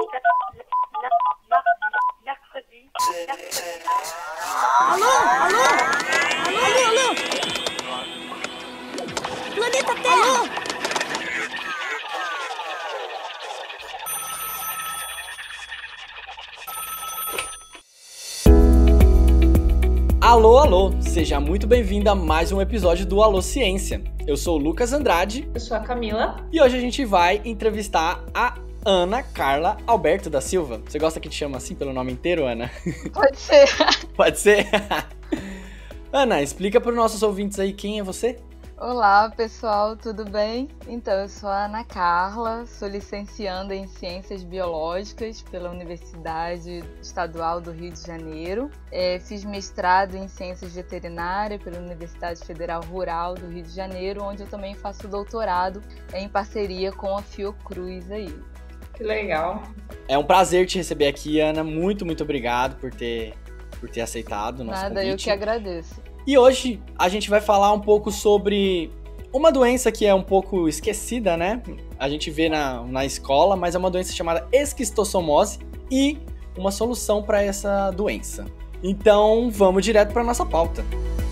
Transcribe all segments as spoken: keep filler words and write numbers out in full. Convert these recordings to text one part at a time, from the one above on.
Mercredi. Alô? Alô? Alô, alô? Planeta Terra! Alô? Alô, alô! Seja muito bem-vindo a mais um episódio do Alô Ciência. Eu sou o Lucas Andrade. Eu sou a Camila. E hoje a gente vai entrevistar a Ana Carla Alberto da Silva. Você gosta que te chama assim pelo nome inteiro, Ana? Pode ser. Pode ser? Ana, explica para os nossos ouvintes aí quem é você. Olá, pessoal, tudo bem? Então, eu sou a Ana Carla, sou licencianda em Ciências Biológicas pela Universidade Estadual do Rio de Janeiro. É, fiz mestrado em Ciências Veterinárias pela Universidade Federal Rural do Rio de Janeiro, onde eu também faço doutorado em parceria com a Fiocruz aí. Que legal. É um prazer te receber aqui, Ana. Muito, muito obrigado por ter, por ter aceitado o nosso Nada, convite. eu que agradeço. E hoje a gente vai falar um pouco sobre uma doença que é um pouco esquecida, né? A gente vê na, na escola, mas é uma doença chamada esquistossomose e uma solução para essa doença. Então, vamos direto para nossa pauta.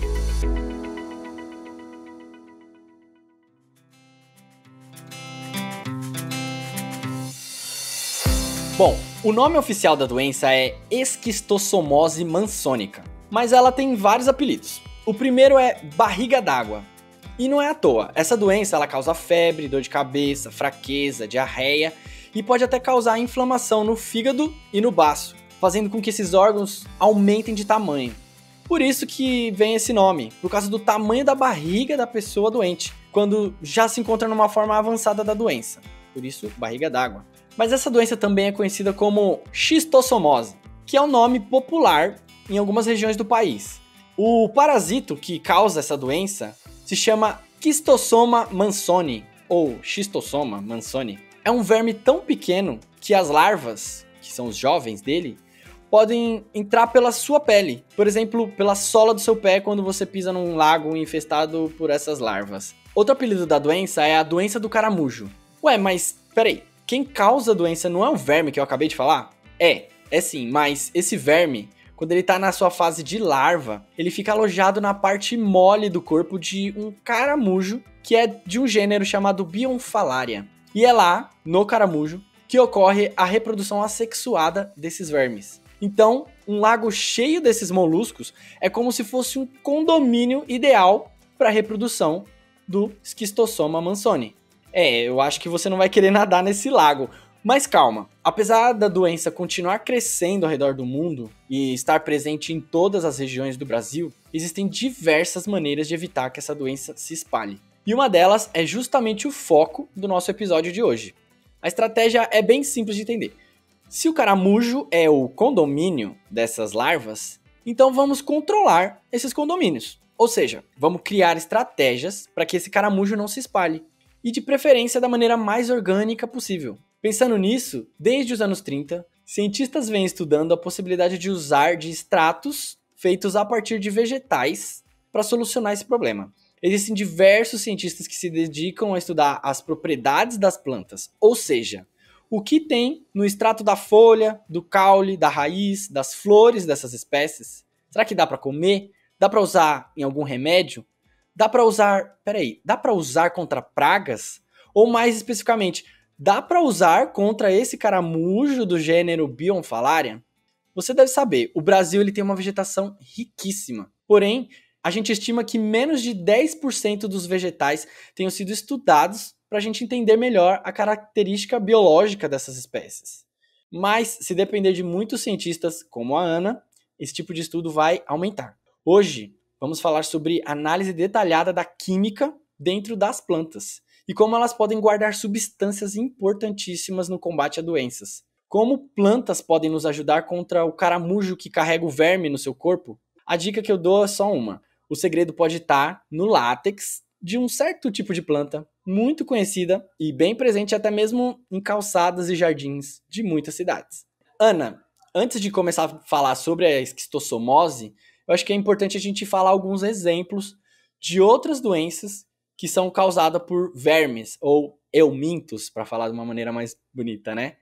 Bom, o nome oficial da doença é esquistossomose mansônica, mas ela tem vários apelidos. O primeiro é barriga d'água. E não é à toa, essa doença ela causa febre, dor de cabeça, fraqueza, diarreia e pode até causar inflamação no fígado e no baço, fazendo com que esses órgãos aumentem de tamanho. Por isso que vem esse nome, por causa do tamanho da barriga da pessoa doente, quando já se encontra numa forma avançada da doença. Por isso, barriga d'água. Mas essa doença também é conhecida como xistossomose, que é o nome popular em algumas regiões do país. O parasito que causa essa doença se chama Schistosoma mansoni, ou Schistosoma mansoni. É um verme tão pequeno que as larvas, que são os jovens dele, podem entrar pela sua pele. Por exemplo, pela sola do seu pé quando você pisa num lago infestado por essas larvas. Outro apelido da doença é a doença do caramujo. Ué, mas peraí, quem causa a doença não é um verme que eu acabei de falar? É, é sim, mas esse verme, quando ele tá na sua fase de larva, ele fica alojado na parte mole do corpo de um caramujo, que é de um gênero chamado Bionfalaria. E é lá, no caramujo, que ocorre a reprodução assexuada desses vermes. Então, um lago cheio desses moluscos é como se fosse um condomínio ideal para a reprodução do Schistosoma mansoni. É, eu acho que você não vai querer nadar nesse lago. Mas calma, apesar da doença continuar crescendo ao redor do mundo e estar presente em todas as regiões do Brasil, existem diversas maneiras de evitar que essa doença se espalhe. E uma delas é justamente o foco do nosso episódio de hoje. A estratégia é bem simples de entender. Se o caramujo é o condomínio dessas larvas, então vamos controlar esses condomínios. Ou seja, vamos criar estratégias para que esse caramujo não se espalhe. E de preferência da maneira mais orgânica possível. Pensando nisso, desde os anos trinta, cientistas vêm estudando a possibilidade de usar de extratos feitos a partir de vegetais para solucionar esse problema. Existem diversos cientistas que se dedicam a estudar as propriedades das plantas, ou seja, o que tem no extrato da folha, do caule, da raiz, das flores dessas espécies. Será que dá para comer? Dá para usar em algum remédio? Dá para usar, peraí, dá para usar contra pragas? Ou mais especificamente, dá para usar contra esse caramujo do gênero Bionfalaria? Você deve saber, o Brasil ele tem uma vegetação riquíssima. Porém, a gente estima que menos de dez por cento dos vegetais tenham sido estudados para a gente entender melhor a característica biológica dessas espécies. Mas, se depender de muitos cientistas, como a Ana, esse tipo de estudo vai aumentar. Hoje, vamos falar sobre análise detalhada da química dentro das plantas e como elas podem guardar substâncias importantíssimas no combate a doenças. Como plantas podem nos ajudar contra o caramujo que carrega o verme no seu corpo? A dica que eu dou é só uma. O segredo pode estar no látex de um certo tipo de planta, muito conhecida e bem presente até mesmo em calçadas e jardins de muitas cidades. Ana, antes de começar a falar sobre a esquistossomose, eu acho que é importante a gente falar alguns exemplos de outras doenças que são causadas por vermes, ou eumintos, para falar de uma maneira mais bonita, né?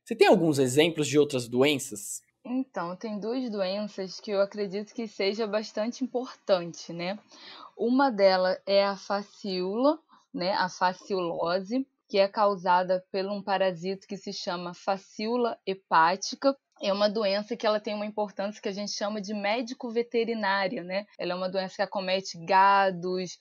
Você tem alguns exemplos de outras doenças? Então, tem duas doenças que eu acredito que seja bastante importante, né? Uma delas é a fascíola, né? A fasciolose, que é causada por um parasito que se chama fascíola hepática. É uma doença que ela tem uma importância que a gente chama de médico veterinária, né? Ela é uma doença que acomete gados,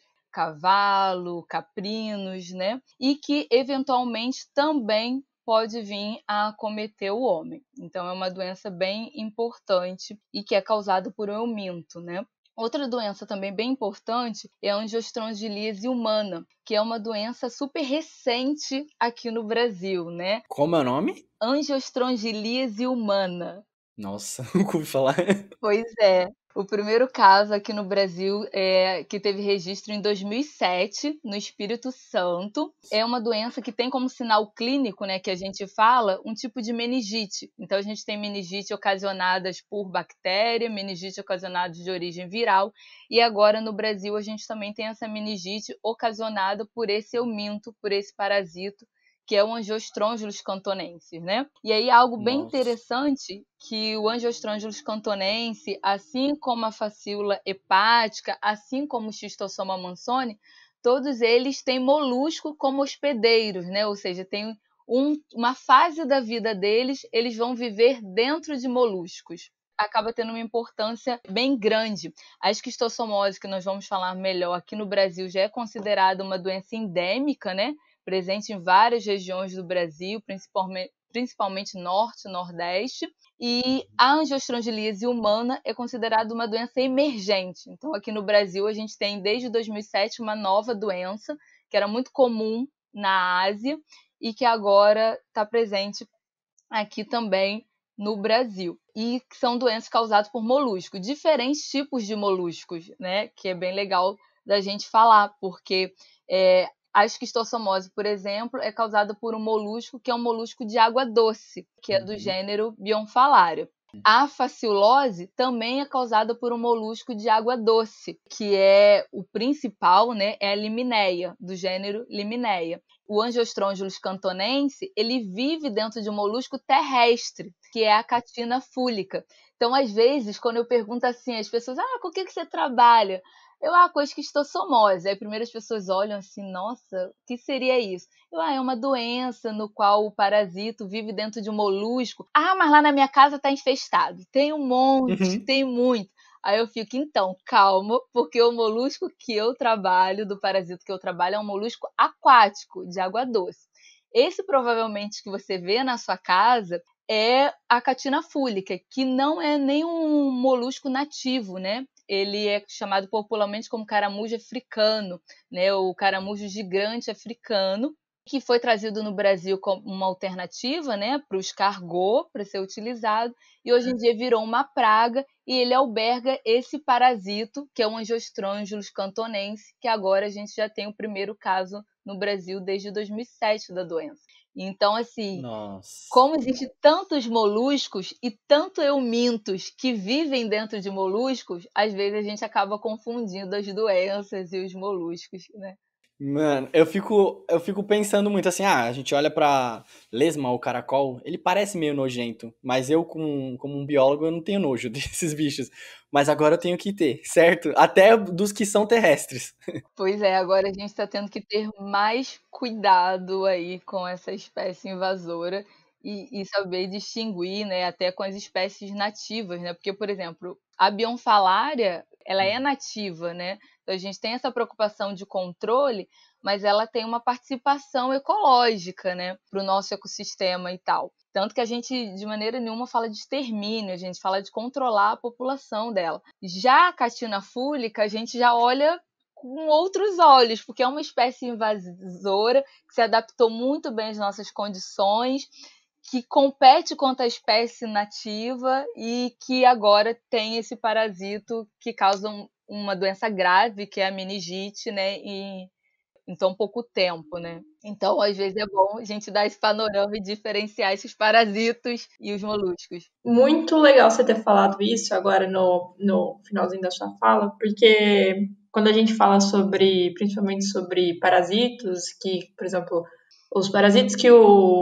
cavalo, caprinos, né? E que eventualmente também pode vir a acometer o homem. Então é uma doença bem importante e que é causada por um euminto, né? Outra doença também bem importante é a angiostrongilíase humana, que é uma doença super recente aqui no Brasil, né? Como é o nome? Angiostrongilíase humana. Nossa, nunca ouvi falar. Pois é. O primeiro caso aqui no Brasil é que teve registro em dois mil e sete, no Espírito Santo. É uma doença que tem como sinal clínico, né, que a gente fala, um tipo de meningite. Então a gente tem meningite ocasionadas por bactéria, meningite ocasionada de origem viral, e agora no Brasil a gente também tem essa meningite ocasionada por esse euminto, por esse parasito, que é o Angiostrongylus cantonensis, né? E aí algo bem Nossa. interessante, que o Angiostrongylus cantonensis, assim como a fascíola hepática, assim como o Schistossoma mansoni, todos eles têm molusco como hospedeiros, né? Ou seja, tem um, uma fase da vida deles, eles vão viver dentro de moluscos. Acaba tendo uma importância bem grande. A esquistossomose, que nós vamos falar melhor aqui no Brasil, já é considerada uma doença endêmica, né? Presente em várias regiões do Brasil, principalmente, principalmente norte e nordeste. E a angiostrongilíase humana é considerada uma doença emergente. Então, aqui no Brasil, a gente tem, desde dois mil e sete, uma nova doença, que era muito comum na Ásia e que agora está presente aqui também no Brasil. E são doenças causadas por moluscos, diferentes tipos de moluscos, né? Que é bem legal da gente falar, porque é, a esquistossomose, por exemplo, é causada por um molusco que é um molusco de água doce, que é do Uhum. gênero Bionfalaria. A fasciolose também é causada por um molusco de água doce, que é o principal, né, é a Limineia, do gênero Limineia. O Angiostrongylus cantonensis, ele vive dentro de um molusco terrestre, que é a Catina fúlica. Então, às vezes, quando eu pergunto assim, as pessoas, ah, com o que que você trabalha? Eu, ah, com esquistossomose. Aí primeiro as pessoas olham assim, nossa, o que seria isso? Eu, ah, é uma doença no qual o parasito vive dentro de um molusco. Ah, mas lá na minha casa tá infestado. Tem um monte, Uhum. tem muito. Aí eu fico, então, calma, porque o molusco que eu trabalho, do parasito que eu trabalho, é um molusco aquático, de água doce. Esse, provavelmente, que você vê na sua casa é a Catina fúlica, que não é nenhum molusco nativo, né? Ele é chamado popularmente como caramujo africano, né? O caramujo gigante africano, que foi trazido no Brasil como uma alternativa, né, para o escargot, para ser utilizado, e hoje em dia virou uma praga, e ele alberga esse parasito, que é o Angiostrongylus cantonensis, que agora a gente já tem o primeiro caso no Brasil desde dois mil e sete da doença. Então, assim, Nossa. como existem tantos moluscos e tanto eumintos que vivem dentro de moluscos, às vezes a gente acaba confundindo as doenças e os moluscos, né? Mano, eu fico, eu fico pensando muito assim, ah, a gente olha pra lesma ou caracol, ele parece meio nojento, mas eu, como, como um biólogo, eu não tenho nojo desses bichos. Mas agora eu tenho que ter, certo? Até dos que são terrestres. Pois é, agora a gente está tendo que ter mais cuidado aí com essa espécie invasora e, e saber distinguir, né, até com as espécies nativas, né? Porque, por exemplo, a Bionfalaria, ela é nativa, né? Então a gente tem essa preocupação de controle, mas ela tem uma participação ecológica, né, para o nosso ecossistema e tal. Tanto que a gente, de maneira nenhuma, fala de extermínio, a gente fala de controlar a população dela. Já a Catina fúlica, a gente já olha com outros olhos, porque é uma espécie invasora que se adaptou muito bem às nossas condições, que compete contra a espécie nativa e que agora tem esse parasito que causa um, uma doença grave, que é a meningite, né, em, em tão pouco tempo, né? Então, às vezes é bom a gente dar esse panorama e diferenciar esses parasitos e os moluscos. Muito legal você ter falado isso agora no, no finalzinho da sua fala, porque quando a gente fala sobre, principalmente sobre parasitos, que, por exemplo, os parasitos que o,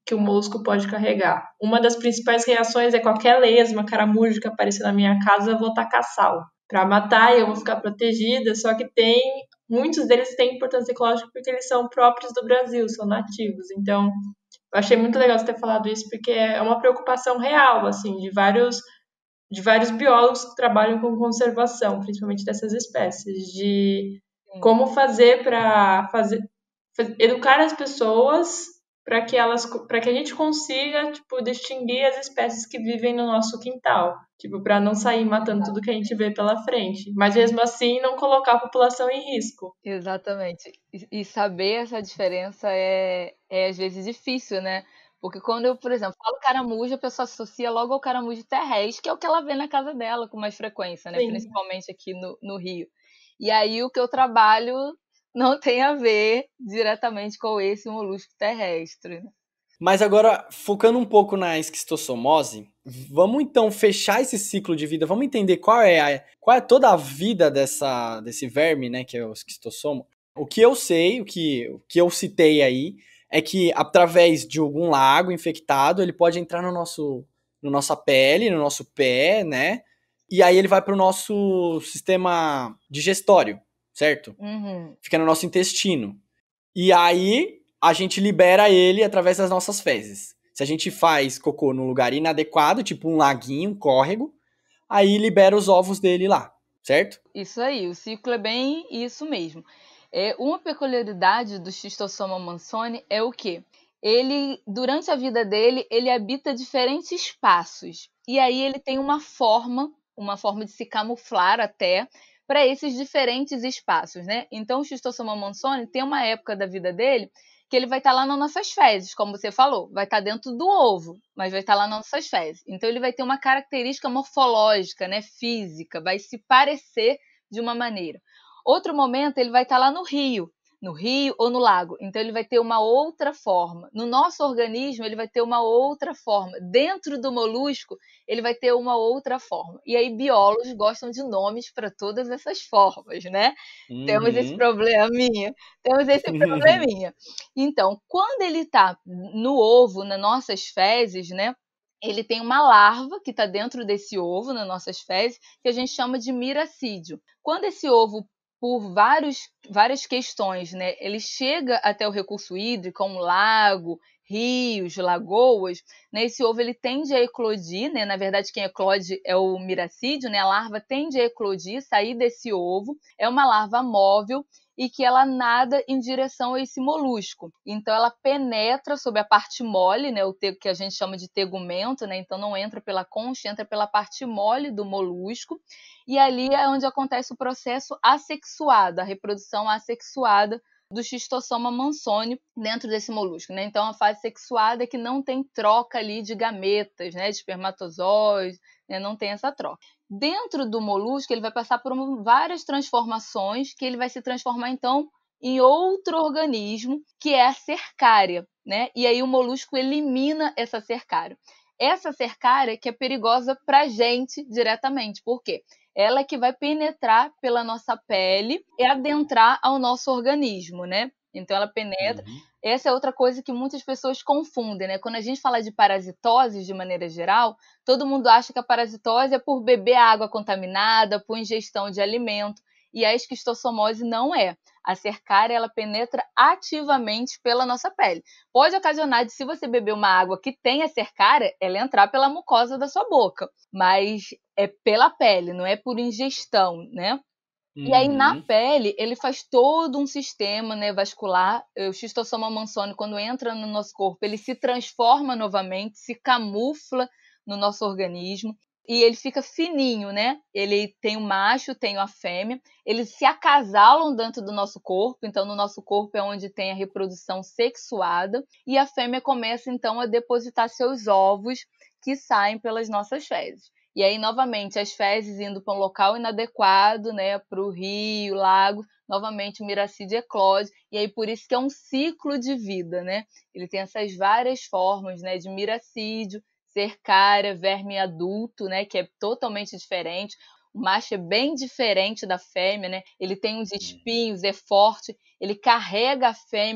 que o molusco pode carregar. Uma das principais reações é qualquer lesma, caramujo que aparecer na minha casa, eu vou tacar sal para matar e eu vou ficar protegida. Só que tem muitos deles têm importância ecológica porque eles são próprios do Brasil, são nativos. Então, eu achei muito legal você ter falado isso porque é uma preocupação real, assim, de vários de vários biólogos que trabalham com conservação, principalmente dessas espécies, de como fazer para fazer, fazer educar as pessoas para que elas para que a gente consiga, tipo, distinguir as espécies que vivem no nosso quintal, tipo, para não sair matando tudo que a gente vê pela frente, mas mesmo assim não colocar a população em risco. Exatamente. E, e saber essa diferença é, é às vezes difícil, né? Porque quando eu, por exemplo, falo caramujo, a pessoa associa logo ao caramujo terrestre, que é o que ela vê na casa dela com mais frequência, né? Sim. Principalmente aqui no, no Rio. E aí o que eu trabalho não tem a ver diretamente com esse molusco terrestre. Mas agora, focando um pouco na esquistossomose, vamos então fechar esse ciclo de vida, vamos entender qual é, a, qual é toda a vida dessa, desse verme, né, que é o esquistossomo. O que eu sei, o que, o que eu citei aí, é que através de algum lago infectado, ele pode entrar no nosso, no nossa pele, no nosso pé, né? E aí ele vai para o nosso sistema digestório, certo? Uhum. Fica no nosso intestino. E aí a gente libera ele através das nossas fezes. Se a gente faz cocô num lugar inadequado, tipo um laguinho, um córrego, aí libera os ovos dele lá, certo? Isso aí, o ciclo é bem isso mesmo. É, uma peculiaridade do Schistossoma mansoni é o quê? Ele, durante a vida dele, ele habita diferentes espaços. E aí ele tem uma forma, uma forma de se camuflar até, para esses diferentes espaços, né? Então o Schistossoma mansoni tem uma época da vida dele que ele vai estar lá nas nossas fezes, como você falou, vai estar dentro do ovo, mas vai estar lá nas nossas fezes. Então ele vai ter uma característica morfológica, né, física, vai se parecer de uma maneira. Outro momento, ele vai estar lá no rio, no rio ou no lago. Então, ele vai ter uma outra forma. No nosso organismo, ele vai ter uma outra forma. Dentro do molusco, ele vai ter uma outra forma. E aí, biólogos gostam de nomes para todas essas formas, né? Uhum. Temos esse probleminha. Temos esse probleminha. Então, quando ele está no ovo, nas nossas fezes, né? Ele tem uma larva que está dentro desse ovo, nas nossas fezes, que a gente chama de miracídio. Quando esse ovo, por vários, várias questões, né, ele chega até o recurso hídrico, um lago, rios, lagoas, né, esse ovo ele tende a eclodir, né, na verdade quem eclode é o miracídio, né, a larva tende a eclodir, sair desse ovo, é uma larva móvel, e que ela nada em direção a esse molusco. Então, ela penetra sob a parte mole, né, o que a gente chama de tegumento, né, então não entra pela concha, entra pela parte mole do molusco, e ali é onde acontece o processo assexuado, a reprodução assexuada do Schistossoma mansoni dentro desse molusco, né? Então, a fase sexuada é que não tem troca ali de gametas, né, de espermatozoides, né, não tem essa troca. Dentro do molusco, ele vai passar por várias transformações, que ele vai se transformar, então, em outro organismo, que é a cercária, né? E aí o molusco elimina essa cercária. Essa cercária que é perigosa para a gente diretamente. Por quê? Ela é que vai penetrar pela nossa pele e adentrar ao nosso organismo, né? Então, ela penetra. Uhum. Essa é outra coisa que muitas pessoas confundem, né? Quando a gente fala de parasitose, de maneira geral, todo mundo acha que a parasitose é por beber água contaminada, por ingestão de alimento, e a esquistossomose não é. A cercária, ela penetra ativamente pela nossa pele. Pode ocasionar de, se você beber uma água que tem a cercária, ela entrar pela mucosa da sua boca, mas é pela pele, não é por ingestão, né? E aí, na pele, ele faz todo um sistema, né, vascular. O Schistossoma mansoni, quando entra no nosso corpo, ele se transforma novamente, se camufla no nosso organismo. E ele fica fininho, né? Ele tem o macho, tem a fêmea. Eles se acasalam dentro do nosso corpo. Então, no nosso corpo é onde tem a reprodução sexuada. E a fêmea começa, então, a depositar seus ovos que saem pelas nossas fezes. E aí, novamente, as fezes indo para um local inadequado, né, para o rio, lago, novamente o miracídio eclode, e aí por isso que é um ciclo de vida, né? Ele tem essas várias formas, né, de miracídio, cercária, verme adulto, né, que é totalmente diferente. O macho é bem diferente da fêmea, né? Ele tem uns espinhos, é forte, ele carrega a fêmea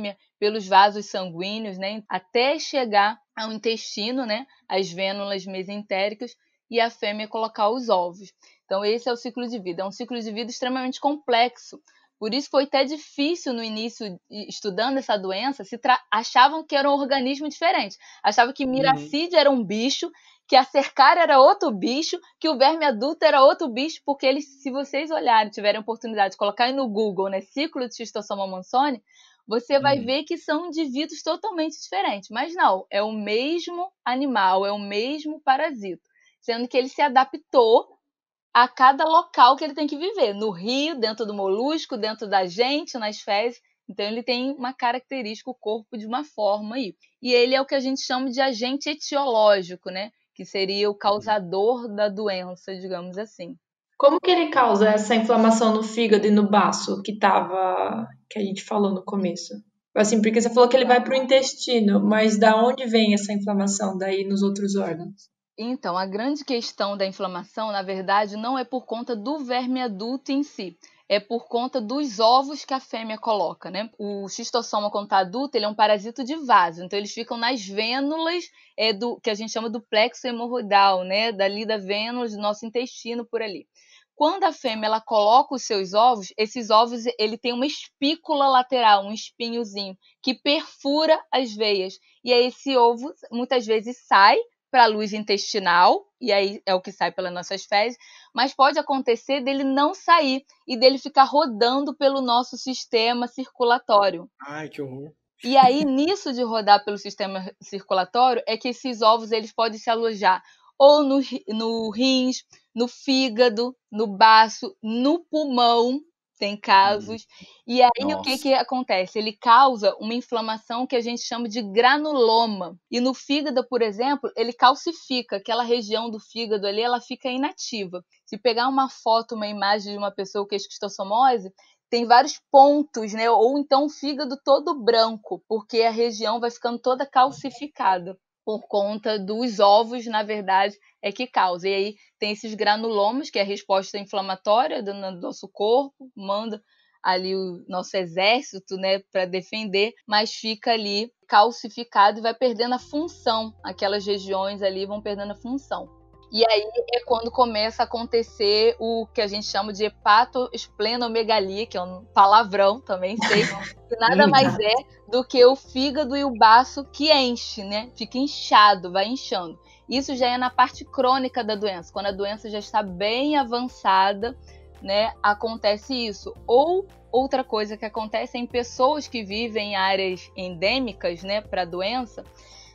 pelos vasos sanguíneos, né, até chegar ao intestino, né, as vênulas mesentéricas, e a fêmea colocar os ovos. Então esse é o ciclo de vida. É um ciclo de vida extremamente complexo. Por isso foi até difícil no início, estudando essa doença, se tra... achavam que era um organismo diferente. Achavam que miracídio uhum. era um bicho, que a cercar era outro bicho, que o verme adulto era outro bicho, porque eles, se vocês olharem, tiverem oportunidade de colocar aí no Google, né, ciclo de Schistossoma mansoni, você vai uhum. ver que são indivíduos totalmente diferentes. Mas não, é o mesmo animal, é o mesmo parasito, sendo que ele se adaptou a cada local que ele tem que viver, no rio, dentro do molusco, dentro da gente, nas fezes. Então ele tem uma característica, o corpo de uma forma aí. E ele é o que a gente chama de agente etiológico, né? Que seria o causador da doença, digamos assim. Como que ele causa essa inflamação no fígado e no baço que tava, que a gente falou no começo? Assim, porque você falou que ele vai para o intestino, mas da onde vem essa inflamação daí nos outros órgãos? Então, a grande questão da inflamação, na verdade, não é por conta do verme adulto em si, é por conta dos ovos que a fêmea coloca, né? O xistossoma, quando está adulto, ele é um parasito de vaso, então eles ficam nas vênulas, é, do, que a gente chama do plexo hemorroidal, né? Dali da vênula do nosso intestino, por ali. Quando a fêmea ela coloca os seus ovos, esses ovos ele tem uma espícula lateral, um espinhozinho, que perfura as veias. E aí esse ovo, muitas vezes, sai para a luz intestinal, e aí é o que sai pelas nossas fezes, mas pode acontecer dele não sair e dele ficar rodando pelo nosso sistema circulatório. Ai, que horror. E aí, nisso de rodar pelo sistema circulatório, é que esses ovos eles podem se alojar ou no, no rins, no fígado, no baço, no pulmão, tem casos. Hum. E aí, Nossa. O que, que acontece? Ele causa uma inflamação que a gente chama de granuloma. E no fígado, por exemplo, ele calcifica. Aquela região do fígado ali, ela fica inativa. Se pegar uma foto, uma imagem de uma pessoa com esquistossomose, tem vários pontos, né? Ou então o fígado todo branco, porque a região vai ficando toda calcificada por conta dos ovos, na verdade, é que causa. E aí tem esses granulomas, que é a resposta inflamatória do nosso corpo, manda ali o nosso exército, né, para defender, mas fica ali calcificado e vai perdendo a função. Aquelas regiões ali vão perdendo a função. E aí é quando começa a acontecer o que a gente chama de hepatoesplenomegalia, que é um palavrão, também sei, que nada mais é do que o fígado e o baço que enche, né? Fica inchado, vai inchando. Isso já é na parte crônica da doença, quando a doença já está bem avançada, né? Acontece isso. Ou outra coisa que acontece é em pessoas que vivem em áreas endêmicas, né, para a doença,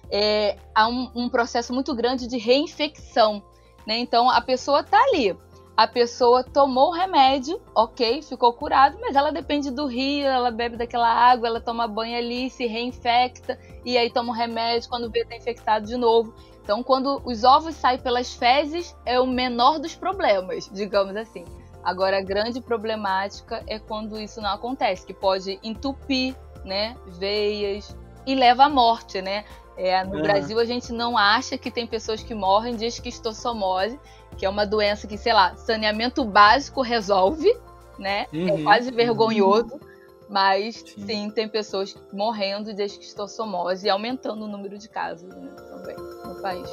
É, há um, um processo muito grande de reinfecção, né? Então a pessoa tá ali, a pessoa tomou o remédio, ok, ficou curado, mas ela depende do rio, ela bebe daquela água, ela toma banho ali, se reinfecta, e aí toma o remédio, quando vê tá infectado de novo. Então quando os ovos saem pelas fezes, é o menor dos problemas, digamos assim. Agora a grande problemática é quando isso não acontece, que pode entupir, né, veias, e leva à morte, né? É, no uhum. Brasil, a gente não acha que tem pessoas que morrem de esquistossomose, que é uma doença que, sei lá, saneamento básico resolve, né? Uhum. É quase vergonhoso, uhum. mas sim. sim, tem pessoas morrendo de esquistossomose e aumentando o número de casos, né, também no país.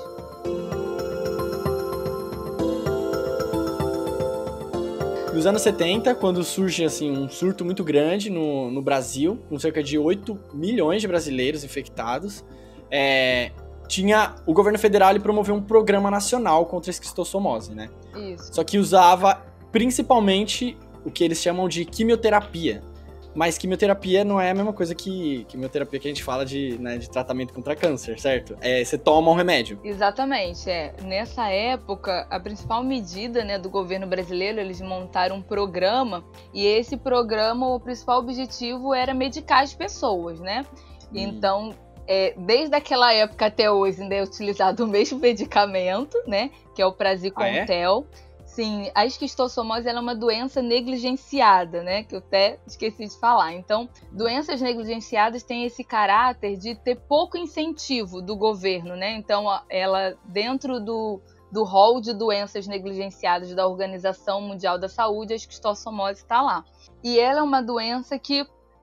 Nos anos setenta, quando surge assim, um surto muito grande no, no Brasil, com cerca de oito milhões de brasileiros infectados, É, tinha o governo federal ele promoveu um programa nacional contra a esquistossomose, né? Isso. Só que usava principalmente o que eles chamam de quimioterapia. Mas quimioterapia não é a mesma coisa que quimioterapia que a gente fala de, né, de tratamento contra câncer, certo? É, você toma um remédio. Exatamente, é. Nessa época, a principal medida, né, do governo brasileiro, eles montaram um programa, e esse programa, o principal objetivo era medicar as pessoas, né? Hum. Então, É, desde aquela época até hoje ainda é utilizado o mesmo medicamento, né, que é o praziquantel. Ah, é? Sim, a esquistossomose ela é uma doença negligenciada, né, que eu até esqueci de falar. Então, doenças negligenciadas têm esse caráter de ter pouco incentivo do governo, né? Então, ela dentro do, do rol de doenças negligenciadas da Organização Mundial da Saúde, a esquistossomose está lá. E ela é uma doença que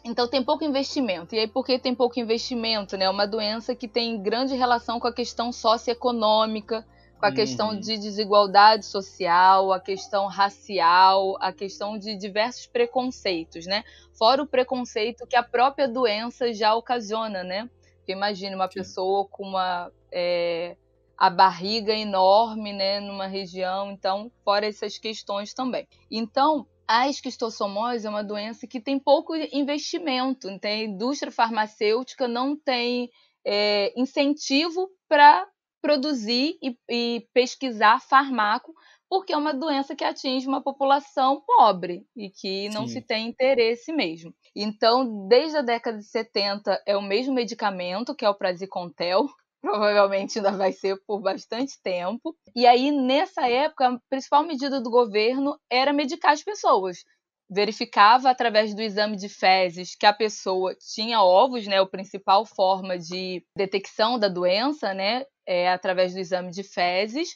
Então tem pouco investimento. E aí por que tem pouco investimento, né? É uma doença que tem grande relação com a questão socioeconômica, com a questão Uhum. de desigualdade social, a questão racial, a questão de diversos preconceitos, né? Fora o preconceito que a própria doença já ocasiona, né? Porque imagine uma Sim. pessoa com uma é, a barriga enorme, né, numa região, então fora essas questões também. Então a esquistossomose é uma doença que tem pouco investimento, tem indústria farmacêutica não tem é, incentivo para produzir e, e pesquisar fármaco, porque é uma doença que atinge uma população pobre e que não Sim. se tem interesse mesmo. Então, desde a década de setenta é o mesmo medicamento, que é o praziquantel, provavelmente ainda vai ser por bastante tempo. E aí, nessa época, a principal medida do governo era medicar as pessoas. Verificava através do exame de fezes que a pessoa tinha ovos, né, a principal forma de detecção da doença, né, é através do exame de fezes.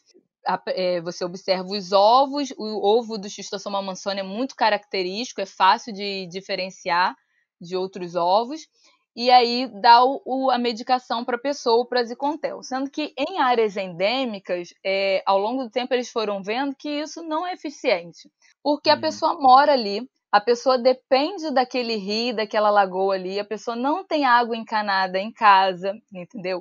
Você observa os ovos, o ovo do Schistosoma mansoni é muito característico, é fácil de diferenciar de outros ovos, e aí dá o, o, a medicação para a pessoa, o praziquantel. Sendo que em áreas endêmicas, é, ao longo do tempo eles foram vendo que isso não é eficiente, porque a Hum. pessoa mora ali, a pessoa depende daquele rio, daquela lagoa ali, a pessoa não tem água encanada em casa, entendeu?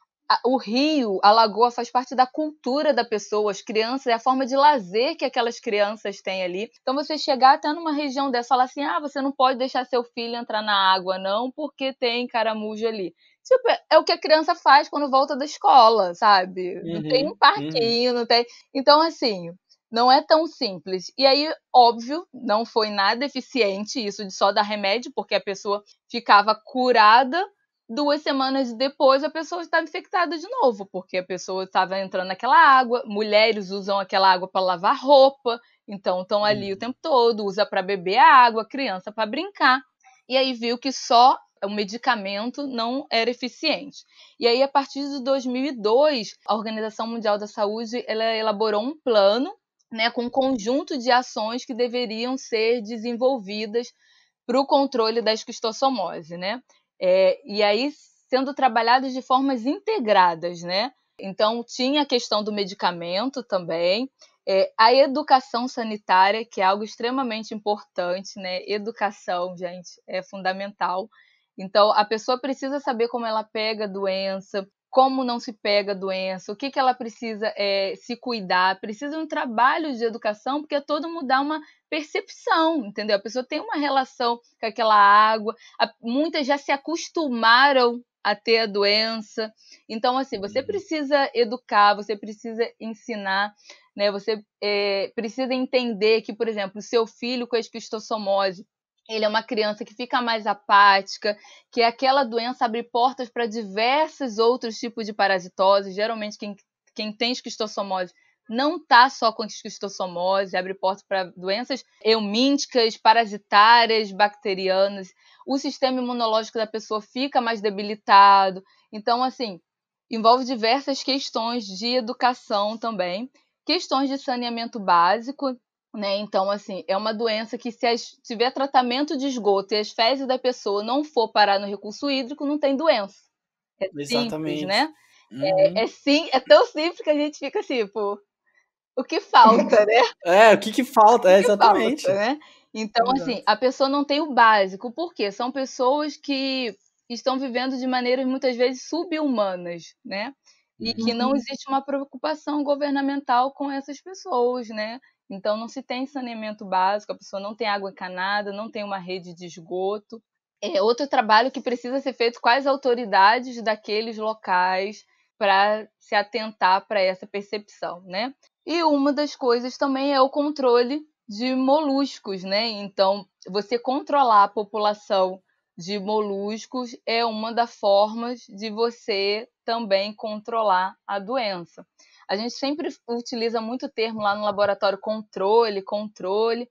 O rio, a lagoa faz parte da cultura da pessoa, as crianças, é a forma de lazer que aquelas crianças têm ali. Então você chegar até numa região dessa e falar assim, ah, você não pode deixar seu filho entrar na água não, porque tem caramujo ali. Tipo, é o que a criança faz quando volta da escola, sabe? Uhum, não tem um uhum. parquinho, não tem... Então, assim, não é tão simples. E aí, óbvio, não foi nada eficiente isso de só dar remédio, porque a pessoa ficava curada, duas semanas depois a pessoa estava infectada de novo, porque a pessoa estava entrando naquela água, mulheres usam aquela água para lavar roupa, então estão ali o tempo todo, usa para beber a água, criança para brincar. E aí viu que só o medicamento não era eficiente. E aí, a partir de dois mil e dois, a Organização Mundial da Saúde ela elaborou um plano, né, com um conjunto de ações que deveriam ser desenvolvidas para o controle da esquistossomose, né? É, e aí sendo trabalhadas de formas integradas, né? Então tinha a questão do medicamento também, é, a educação sanitária, que é algo extremamente importante, né? Educação, gente, é fundamental. Então a pessoa precisa saber como ela pega a doença, como não se pega a doença, o que, que ela precisa é, se cuidar, precisa de um trabalho de educação, porque é todo mudar uma percepção, entendeu? A pessoa tem uma relação com aquela água, muitas já se acostumaram a ter a doença, então assim, você precisa educar, você precisa ensinar, né? Você é, precisa entender que, por exemplo, o seu filho com a esquistossomose, ele é uma criança que fica mais apática, que aquela doença abre portas para diversos outros tipos de parasitose. Geralmente, quem, quem tem esquistossomose não está só com esquistossomose, abre portas para doenças eumínticas, parasitárias, bacterianas. O sistema imunológico da pessoa fica mais debilitado. Então, assim, envolve diversas questões de educação também, questões de saneamento básico, né? Então, assim, é uma doença que se as, tiver tratamento de esgoto e as fezes da pessoa não for parar no recurso hídrico, não tem doença. É simples, Exatamente. né? Uhum. É, é, sim, é tão simples que a gente fica assim, pô, o que falta, né? É, o que que falta? É, O que exatamente. falta, né? Então, Exato. assim, a pessoa não tem o básico. Por quê? São pessoas que estão vivendo de maneiras muitas vezes subhumanas, né? E que não existe uma preocupação governamental com essas pessoas, né? Então não se tem saneamento básico, a pessoa não tem água encanada, não tem uma rede de esgoto. É outro trabalho que precisa ser feito com as autoridades daqueles locais para se atentar para essa percepção, né? E uma das coisas também é o controle de moluscos, né? Então, você controlar a população de moluscos é uma das formas de você também controlar a doença. A gente sempre utiliza muito o termo lá no laboratório controle, controle,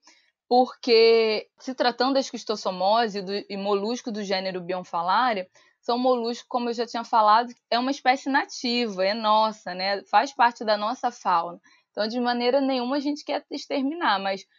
porque se tratando da esquistossomose e molusco do gênero Bionfalaria, são moluscos, como eu já tinha falado, é uma espécie nativa, é nossa, né? Faz parte da nossa fauna. Então, de maneira nenhuma a gente quer exterminar, mas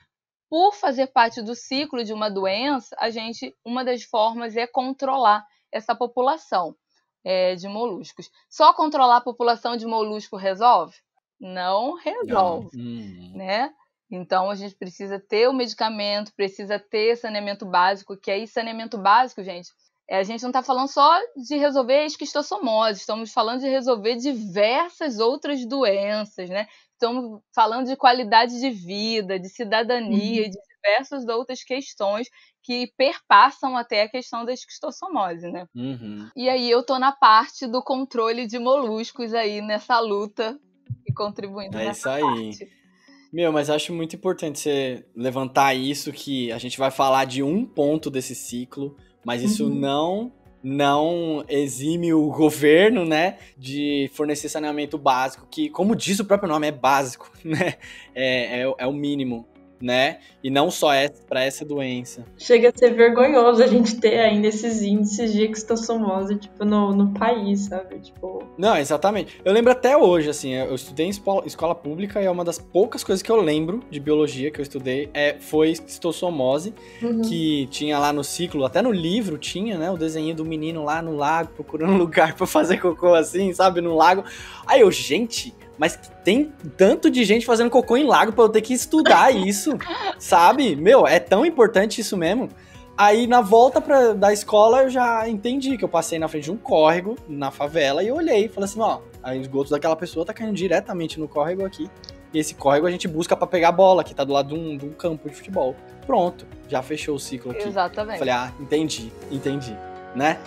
por fazer parte do ciclo de uma doença, a gente, uma das formas é controlar essa população é, de moluscos. Só controlar a população de molusco resolve? Não resolve, Não. Hum. né? Então, a gente precisa ter o medicamento, precisa ter saneamento básico, que aí saneamento básico, gente, é, a gente não está falando só de resolver a esquistossomose, estamos falando de resolver diversas outras doenças, né? Estamos falando de qualidade de vida, de cidadania, Uhum. de diversas outras questões que perpassam até a questão da esquistossomose, né? Uhum. E aí eu tô na parte do controle de moluscos aí nessa luta e contribuindo É nessa isso aí. parte. Meu, mas acho muito importante você levantar isso, que a gente vai falar de um ponto desse ciclo, mas isso Uhum. não não exime o governo, né, de fornecer saneamento básico, que, como diz o próprio nome, é básico, né, é, é, é o mínimo, né, e não só é para essa doença. Chega a ser vergonhoso a gente ter ainda esses índices de esquistossomose, tipo, no, no país, sabe? Tipo, Não, exatamente. Eu lembro até hoje, assim, eu estudei em escola, escola pública e é uma das poucas coisas que eu lembro de biologia que eu estudei é, foi esquistossomose, uhum. que tinha lá no ciclo, até no livro tinha, né, o desenho do menino lá no lago, procurando um lugar pra fazer cocô assim, sabe, no lago. Aí eu, gente, mas tem tanto de gente fazendo cocô em lago pra eu ter que estudar isso, sabe? Meu, é tão importante isso mesmo. Aí, na volta pra, da escola, eu já entendi que eu passei na frente de um córrego, na favela, e eu olhei e falei assim, ó, o esgoto daquela pessoa tá caindo diretamente no córrego aqui. E esse córrego a gente busca pra pegar a bola, que tá do lado de um, de um campo de futebol. Pronto, já fechou o ciclo aqui. Exatamente. Falei, ah, entendi, entendi, né?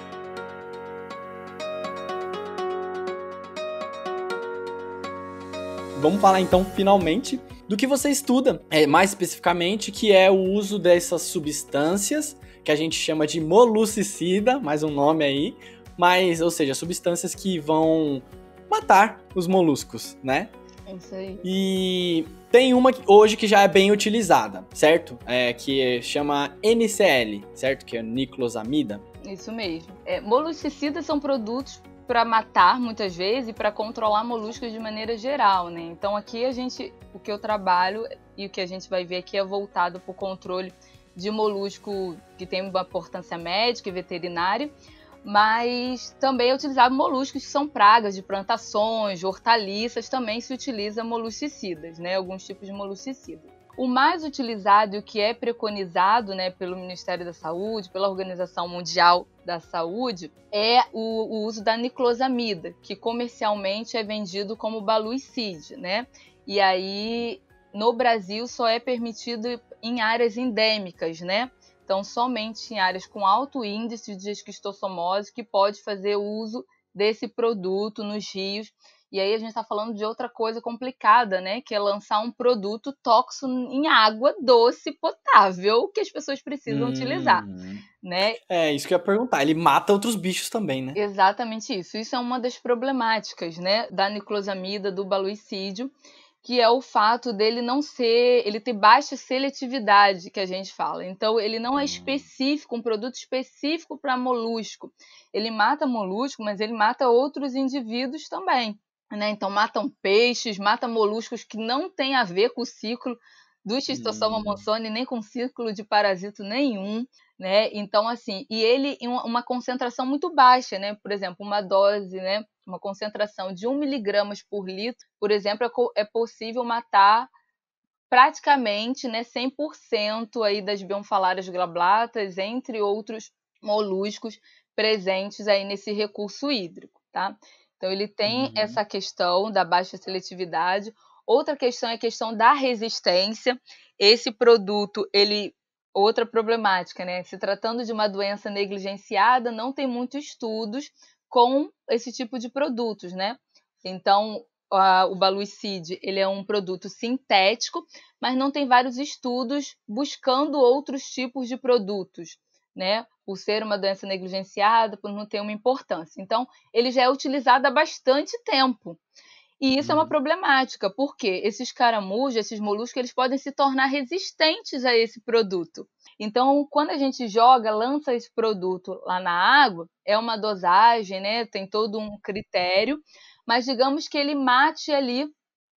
Vamos falar então, finalmente, do que você estuda, é, mais especificamente, que é o uso dessas substâncias, que a gente chama de moluscicida, mais um nome aí, mas, ou seja, substâncias que vão matar os moluscos, né? É isso aí. E tem uma hoje que já é bem utilizada, certo? É, que chama N C L, certo? Que é niclosamida. Isso mesmo. É, moluscicidas são produtos para matar, muitas vezes, e para controlar moluscos de maneira geral, né? Então, aqui a gente, o que eu trabalho e o que a gente vai ver aqui é voltado para o controle de molusco que tem uma importância médica e veterinária, mas também é utilizado moluscos que são pragas de plantações, hortaliças, também se utiliza moluscicidas, né? Alguns tipos de moluscicidas. O mais utilizado e o que é preconizado, né, pelo Ministério da Saúde, pela Organização Mundial da Saúde, é o, o uso da niclosamida, que comercialmente é vendido como baluicide, né? E aí, no Brasil, só é permitido em áreas endêmicas, né? Então, somente em áreas com alto índice de esquistossomose que pode fazer uso desse produto nos rios. E aí a gente está falando de outra coisa complicada, né? Que é lançar um produto tóxico em água doce potável que as pessoas precisam hum. utilizar, né? É, isso que eu ia perguntar. Ele mata outros bichos também, né? Exatamente isso. Isso é uma das problemáticas, né? Da niclosamida, do baluicídio, que é o fato dele não ser, ele ter baixa seletividade, que a gente fala. Então, ele não é específico, um produto específico para molusco. Ele mata molusco, mas ele mata outros indivíduos também, né? Então, matam peixes, matam moluscos que não têm a ver com o ciclo do Schistosoma Hum. monzoni, nem com ciclo de parasito nenhum, né? Então, assim, e ele em uma concentração muito baixa, né? Por exemplo, uma dose, né? Uma concentração de um miligramas por litro, por exemplo, é possível matar praticamente, né, cem por cento aí das bionfalaras glablatas, entre outros moluscos presentes aí nesse recurso hídrico, tá? Então, ele tem Uhum. essa questão da baixa seletividade. Outra questão é a questão da resistência. Esse produto, ele... Outra problemática, né? Se tratando de uma doença negligenciada, não tem muitos estudos com esse tipo de produtos, né? Então, a, o baluicide, ele é um produto sintético, mas não tem vários estudos buscando outros tipos de produtos, né? Por ser uma doença negligenciada, por não ter uma importância. Então, ele já é utilizado há bastante tempo. E isso Uhum. é uma problemática, porque esses caramujos, esses moluscos, eles podem se tornar resistentes a esse produto. Então, quando a gente joga, lança esse produto lá na água, é uma dosagem, né? Tem todo um critério, mas digamos que ele mate ali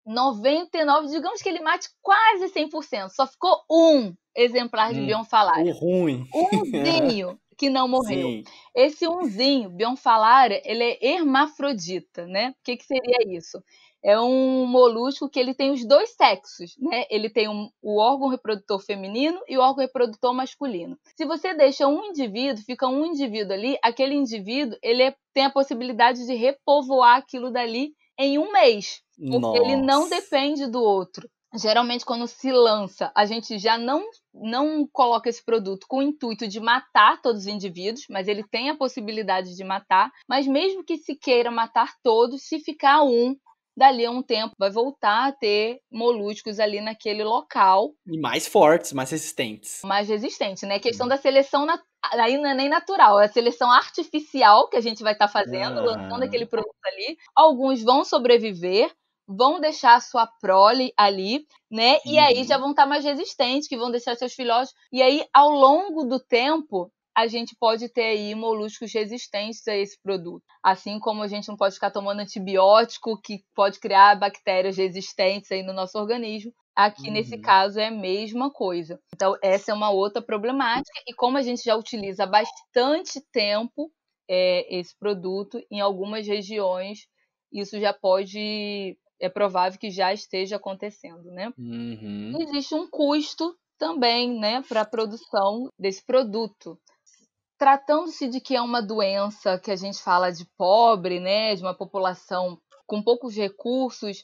noventa e nove, digamos que ele mate quase cem por cento. Só ficou um exemplar de Hum, Bionfalaria. o ruim. Umzinho que não morreu. Sim. Esse umzinho, Bionfalaria, ele é hermafrodita, né? O que, que seria isso? É um molusco que ele tem os dois sexos, né? Ele tem um, o órgão reprodutor feminino e o órgão reprodutor masculino. Se você deixa um indivíduo, fica um indivíduo ali, aquele indivíduo, ele é, tem a possibilidade de repovoar aquilo dali em um mês. Porque Nossa. ele não depende do outro. Geralmente, quando se lança, a gente já não, não coloca esse produto com o intuito de matar todos os indivíduos, mas ele tem a possibilidade de matar. Mas mesmo que se queira matar todos, se ficar um, dali a um tempo vai voltar a ter moluscos ali naquele local. E mais fortes, mais resistentes. Mais resistentes, né? A questão da seleção, nat- aí não é nem natural, é a seleção artificial que a gente vai estar fazendo, Ah. lançando aquele produto ali. Alguns vão sobreviver, vão deixar a sua prole ali, né? E aí Uhum. já vão estar mais resistentes, que vão deixar seus filhotes. E aí, ao longo do tempo, a gente pode ter aí moluscos resistentes a esse produto. Assim como a gente não pode ficar tomando antibiótico, que pode criar bactérias resistentes aí no nosso organismo. Aqui, Uhum. nesse caso, é a mesma coisa. Então, essa é uma outra problemática. E como a gente já utiliza há bastante tempo é, esse produto, em algumas regiões, isso já pode... É provável que já esteja acontecendo, né? Uhum. Existe um custo também, né, para a produção desse produto. Tratando-se de que é uma doença que a gente fala de pobre, né, de uma população com poucos recursos,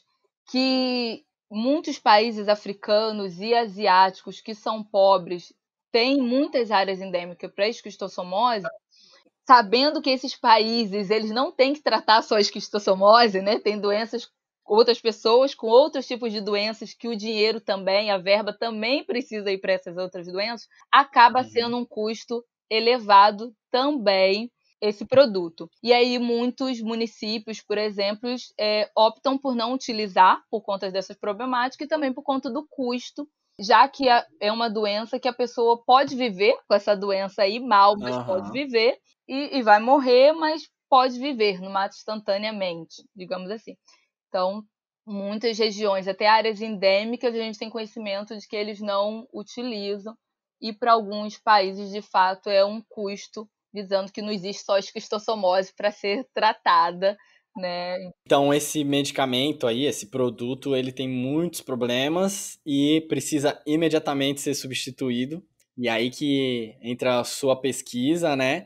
que muitos países africanos e asiáticos que são pobres têm muitas áreas endêmicas para esquistossomose, sabendo que esses países eles não têm que tratar só a esquistossomose, né, tem doenças, outras pessoas com outros tipos de doenças que o dinheiro também, a verba também precisa ir para essas outras doenças, acaba Uhum. sendo um custo elevado também esse produto. E aí muitos municípios, por exemplo, é, optam por não utilizar por conta dessas problemáticas e também por conta do custo, já que é uma doença que a pessoa pode viver com essa doença aí mal, mas Aham. pode viver e, e vai morrer, mas pode viver, não mata instantaneamente, digamos assim. Então, muitas regiões, até áreas endêmicas, a gente tem conhecimento de que eles não utilizam. E para alguns países, de fato, é um custo, dizendo que não existe só esquistossomose para ser tratada, né? Então, esse medicamento aí, esse produto, ele tem muitos problemas e precisa imediatamente ser substituído. E aí que entra a sua pesquisa, né?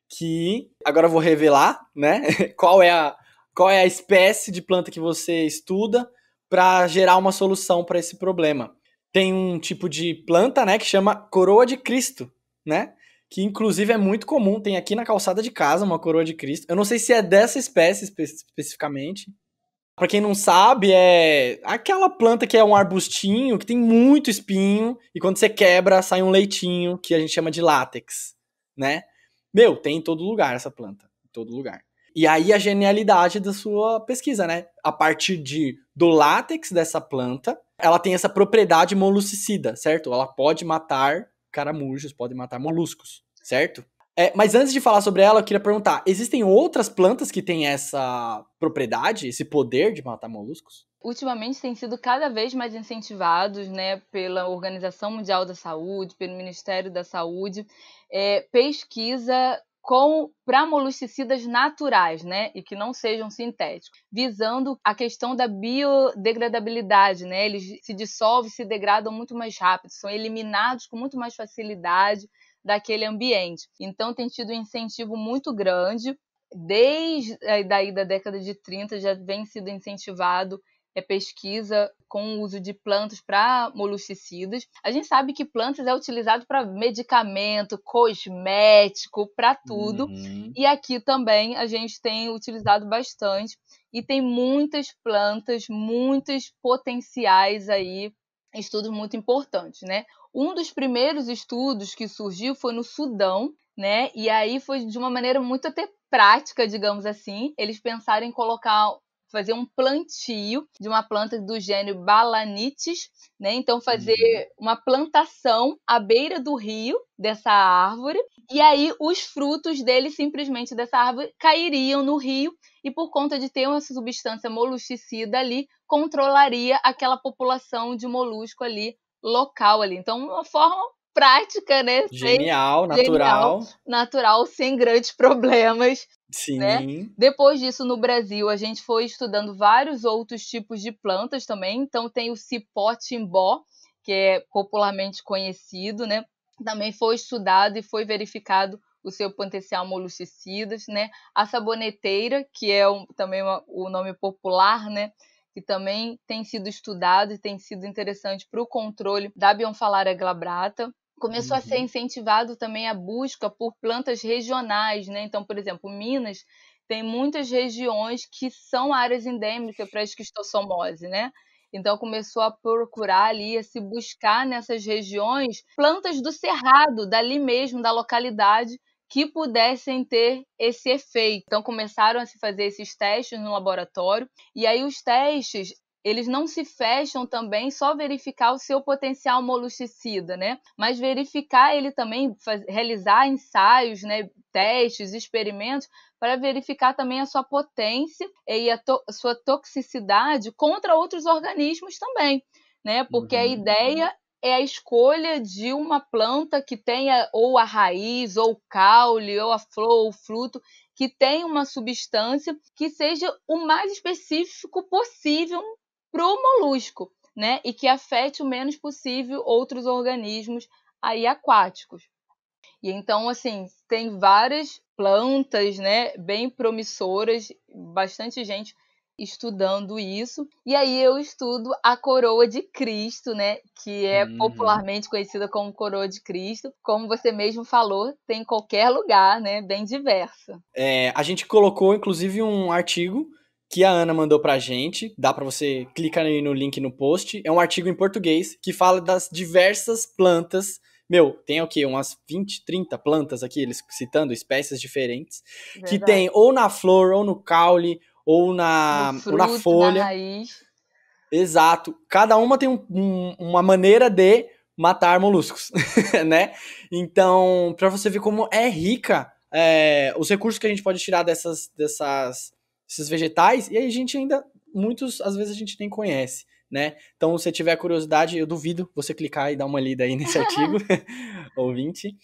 Que agora eu vou revelar, né? Qual é a, qual é a espécie de planta que você estuda para gerar uma solução para esse problema. Tem um tipo de planta, né, que chama coroa de Cristo, né? Que inclusive é muito comum, tem aqui na calçada de casa uma coroa de Cristo. Eu não sei se é dessa espécie espe- especificamente. Pra quem não sabe, é aquela planta que é um arbustinho, que tem muito espinho, e quando você quebra, sai um leitinho, que a gente chama de látex, né? Meu, tem em todo lugar essa planta, em todo lugar. E aí a genialidade da sua pesquisa, né? A partir de, do látex dessa planta, ela tem essa propriedade moluscicida, certo? Ela pode matar caramujos, pode matar moluscos, certo? É, mas antes de falar sobre ela, eu queria perguntar, existem outras plantas que têm essa propriedade, esse poder de matar moluscos? Ultimamente têm sido cada vez mais incentivados, né, pela Organização Mundial da Saúde, pelo Ministério da Saúde, é, pesquisa para moluscicidas naturais, né, e que não sejam sintéticos, visando a questão da biodegradabilidade, né, eles se dissolvem, se degradam muito mais rápido, são eliminados com muito mais facilidade daquele ambiente. Então tem tido um incentivo muito grande, desde daí da década de trinta já vem sido incentivado é pesquisa com o uso de plantas para moluscicidas. A gente sabe que plantas é utilizado para medicamento, cosmético, para tudo. Uhum. E aqui também a gente tem utilizado bastante. E tem muitas plantas, muitos potenciais aí, estudos muito importantes, né? Um dos primeiros estudos que surgiu foi no Sudão, né? E aí foi de uma maneira muito até prática, digamos assim. Eles pensaram em colocar fazer um plantio de uma planta do gênero Balanites, né? Então fazer uhum. uma plantação à beira do rio dessa árvore, e aí os frutos dele simplesmente dessa árvore cairiam no rio, e por conta de ter uma substância molusticida ali, controlaria aquela população de molusco ali, local ali. Então, uma forma prática, né? Genial, sem, natural. Genial, natural, sem grandes problemas. Sim. Né? Depois disso, no Brasil, a gente foi estudando vários outros tipos de plantas também. Então, tem o cipó-timbó, que é popularmente conhecido, né? Também foi estudado e foi verificado o seu potencial molusticida, né? A saboneteira, que é um, também uma, o nome popular, né? Que também tem sido estudado e tem sido interessante para o controle da Bionfalaria glabrata. Começou uhum. a ser incentivado também a busca por plantas regionais, né? Então, por exemplo, Minas tem muitas regiões que são áreas endêmicas para a esquistossomose, né? Então, começou a procurar ali, a se buscar nessas regiões plantas do cerrado, dali mesmo, da localidade, que pudessem ter esse efeito. Então, começaram a se fazer esses testes no laboratório, e aí os testes, eles não se fecham também só verificar o seu potencial molusticida, né? Mas verificar ele também, faz, realizar ensaios, né? Testes, experimentos, para verificar também a sua potência e a to- sua toxicidade contra outros organismos também, né? Porque uhum. a ideia é a escolha de uma planta que tenha ou a raiz, ou o caule, ou a flor, ou o fruto, que tenha uma substância que seja o mais específico possível para o molusco, né? E que afete o menos possível outros organismos aí aquáticos. E então, assim, tem várias plantas, né, bem promissoras, bastante gente estudando isso. E aí eu estudo a coroa de Cristo, né, que é uhum. popularmente conhecida como coroa de Cristo. Como você mesmo falou, tem em qualquer lugar, né, bem diversa. É, a gente colocou, inclusive, um artigo que a Ana mandou pra gente, dá pra você clicar aí no link no post, é um artigo em português que fala das diversas plantas. Meu, tem o quê? Umas vinte, trinta plantas aqui, eles citando espécies diferentes, Verdade. Que tem ou na flor, ou no caule, ou na, no fruto, ou na folha. Na raiz. Exato. Cada uma tem um, um, uma maneira de matar moluscos, né? Então, pra você ver como é rica é, os recursos que a gente pode tirar dessas, dessas, desses vegetais, e aí a gente ainda, muitos, às vezes a gente nem conhece, né? Então, se você tiver curiosidade, eu duvido você clicar e dar uma lida aí nesse artigo, ouvinte.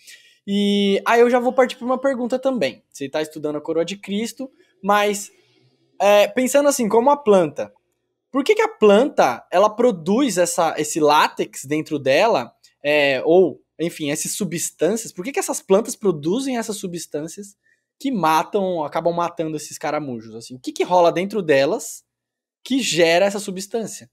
E aí eu já vou partir para uma pergunta também. Você está estudando a coroa de Cristo, mas é, pensando assim, como a planta, por que que a planta, ela produz essa, esse látex dentro dela, é, ou, enfim, essas substâncias, por que que essas plantas produzem essas substâncias que matam, acabam matando esses caramujos, assim? O que que rola dentro delas que gera essa substância?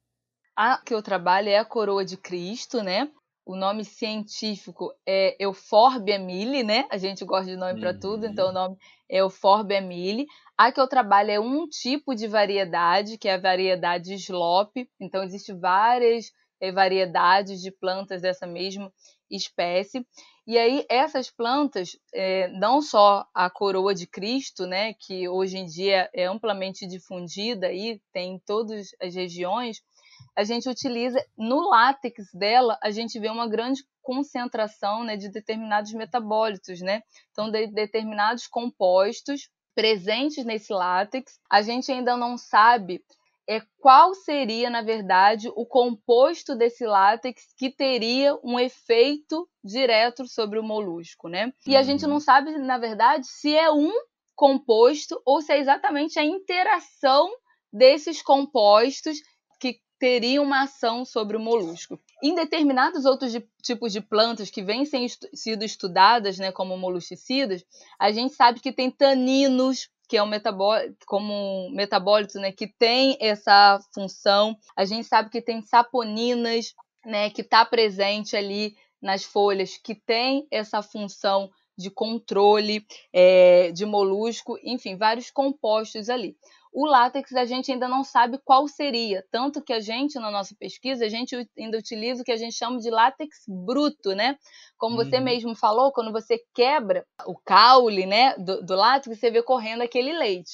A que eu trabalho é a coroa de Cristo, né? O nome científico é Euphorbia mille, né? A gente gosta de nome para tudo, então o nome é Euphorbia mille. A que eu trabalho é um tipo de variedade, que é a variedade Slope. Então, existem várias é, variedades de plantas dessa mesma espécie. E aí, essas plantas, é, não só a coroa de Cristo, né? Que hoje em dia é amplamente difundida e tem em todas as regiões, a gente utiliza, no látex dela, a gente vê uma grande concentração, né, de determinados metabólitos, né? Então, de determinados compostos presentes nesse látex. A gente ainda não sabe é, qual seria, na verdade, o composto desse látex que teria um efeito direto sobre o molusco, né? E a gente não sabe, na verdade, se é um composto ou se é exatamente a interação desses compostos que teriam uma ação sobre o molusco. Em determinados outros de, tipos de plantas que vêm sendo estu, sido estudadas, né, como molusticidas, a gente sabe que tem taninos, que é um metabólito, como um metabólito, né, que tem essa função. A gente sabe que tem saponinas, né, que está presente ali nas folhas, que tem essa função de controle é, de molusco, enfim, vários compostos ali. O látex a gente ainda não sabe qual seria, tanto que a gente, na nossa pesquisa, a gente ainda utiliza o que a gente chama de látex bruto, né? Como você uhum. mesmo falou, quando você quebra o caule, né, do, do látex, você vê correndo aquele leite.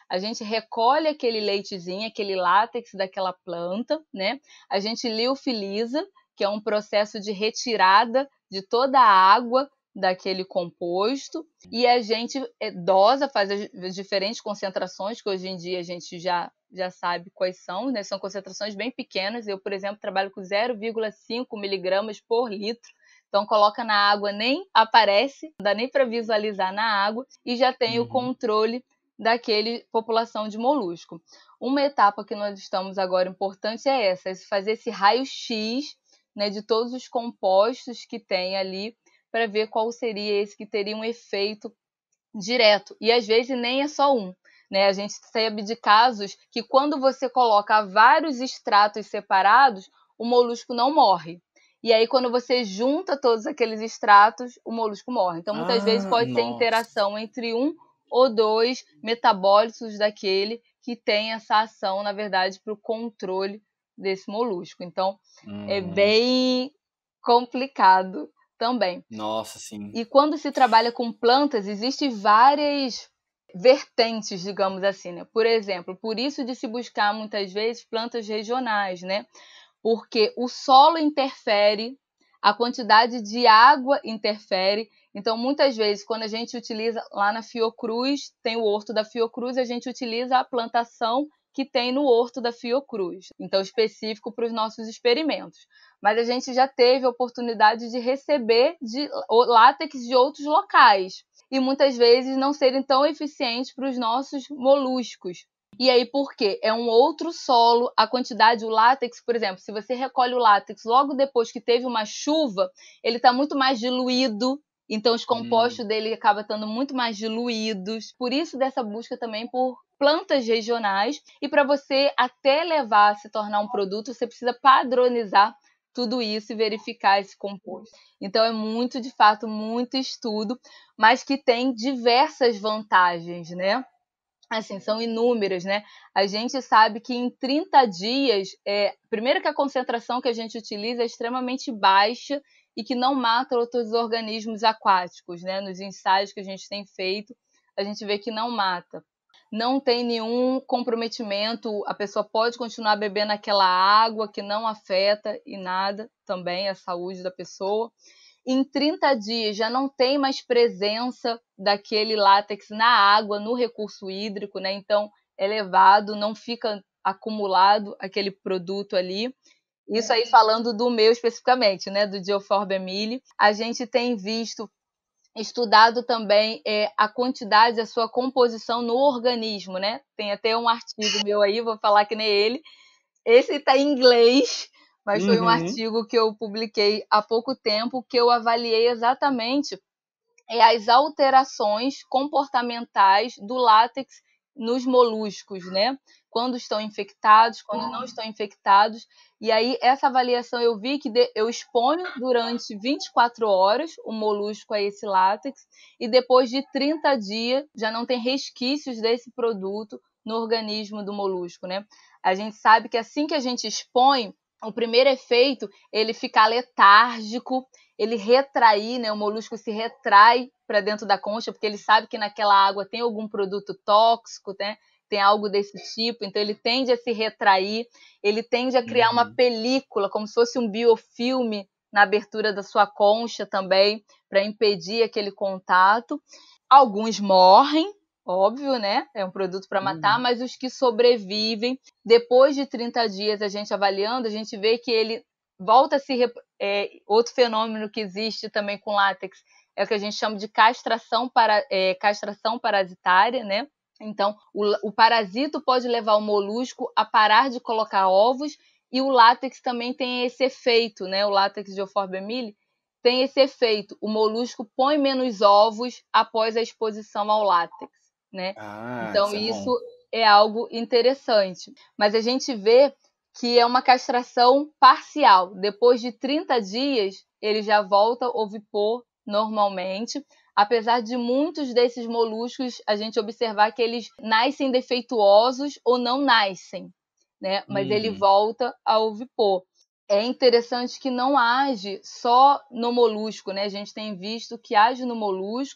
A gente recolhe aquele leitezinho, aquele látex daquela planta, né? A gente liofiliza, que é um processo de retirada de toda a água daquele composto, e a gente dosa, faz as diferentes concentrações, que hoje em dia a gente já, já sabe quais são, né? São concentrações bem pequenas. Eu, por exemplo, trabalho com zero vírgula cinco miligramas por litro, então coloca na água, nem aparece, não dá nem para visualizar na água, e já tem uhum. o controle daquele população de molusco. Uma etapa que nós estamos agora importante é essa, é fazer esse raio-x, né, de todos os compostos que tem ali, para ver qual seria esse que teria um efeito direto. E às vezes nem é só um, né? A gente sabe de casos que quando você coloca vários extratos separados, o molusco não morre. E aí, quando você junta todos aqueles extratos, o molusco morre. Então, muitas ah, vezes pode nossa. ter interação entre um ou dois metabólitos daquele que tem essa ação, na verdade, para o controle desse molusco. Então, hum. é bem complicado também. Nossa, sim. E quando se trabalha com plantas, existem várias vertentes, digamos assim, né? Por exemplo, por isso de se buscar muitas vezes plantas regionais, né? Porque o solo interfere, a quantidade de água interfere. Então, muitas vezes, quando a gente utiliza lá na Fiocruz, tem o horto da Fiocruz, a gente utiliza a plantação que tem no horto da Fiocruz, então específico para os nossos experimentos. Mas a gente já teve a oportunidade de receber de látex de outros locais e muitas vezes não serem tão eficientes para os nossos moluscos. E aí por quê? É um outro solo, a quantidade, o látex, por exemplo, se você recolhe o látex logo depois que teve uma chuva, ele está muito mais diluído, então os compostos hum. dele acabam estando muito mais diluídos. Por isso dessa busca também por plantas regionais, e para você até levar a se tornar um produto, você precisa padronizar tudo isso e verificar esse composto. Então é muito, de fato, muito estudo, mas que tem diversas vantagens, né? Assim, são inúmeras, né? A gente sabe que em trinta dias, é, primeiro que a concentração que a gente utiliza é extremamente baixa e que não mata outros organismos aquáticos, né? Nos ensaios que a gente tem feito, a gente vê que não mata. Não tem nenhum comprometimento, a pessoa pode continuar bebendo aquela água que não afeta e nada também a saúde da pessoa. Em trinta dias já não tem mais presença daquele látex na água, no recurso hídrico, né? Então é levado, não fica acumulado aquele produto ali. Isso aí falando do meu especificamente, né? Do Geoforbe Emili. A gente tem visto estudado também é, a quantidade, a sua composição no organismo, né? Tem até um artigo meu aí, vou falar que nem ele. Esse está em inglês, mas uhum. foi um artigo que eu publiquei há pouco tempo, que eu avaliei exatamente é, as alterações comportamentais do látex nos moluscos, né? Quando estão infectados, quando não estão infectados. E aí, essa avaliação eu vi que de, eu exponho durante vinte e quatro horas o molusco a esse látex e depois de trinta dias já não tem resquícios desse produto no organismo do molusco, né? A gente sabe que assim que a gente expõe, o primeiro efeito, ele fica letárgico, ele retrair, né? O molusco se retrai para dentro da concha, porque ele sabe que naquela água tem algum produto tóxico, né? Tem algo desse tipo, então ele tende a se retrair, ele tende a criar uhum. uma película, como se fosse um biofilme na abertura da sua concha também, para impedir aquele contato. Alguns morrem, óbvio, né? É um produto para matar, uhum. mas os que sobrevivem, depois de trinta dias a gente avaliando, a gente vê que ele volta a se... Rep... É, outro fenômeno que existe também com látex é o que a gente chama de castração, para... é, castração parasitária, né? Então, o, o parasito pode levar o molusco a parar de colocar ovos e o látex também tem esse efeito, né? O látex Geoforbe Emili tem esse efeito. O molusco põe menos ovos após a exposição ao látex, né? Ah, então, isso, isso é, é algo interessante. Mas a gente vê que é uma castração parcial. Depois de trinta dias, ele já volta a ovipor normalmente. Apesar de muitos desses moluscos a gente observar que eles nascem defeituosos ou não nascem, né? Mas uhum. ele volta a ovipor. É interessante que não age só no molusco, né? A gente tem visto que age no molusco,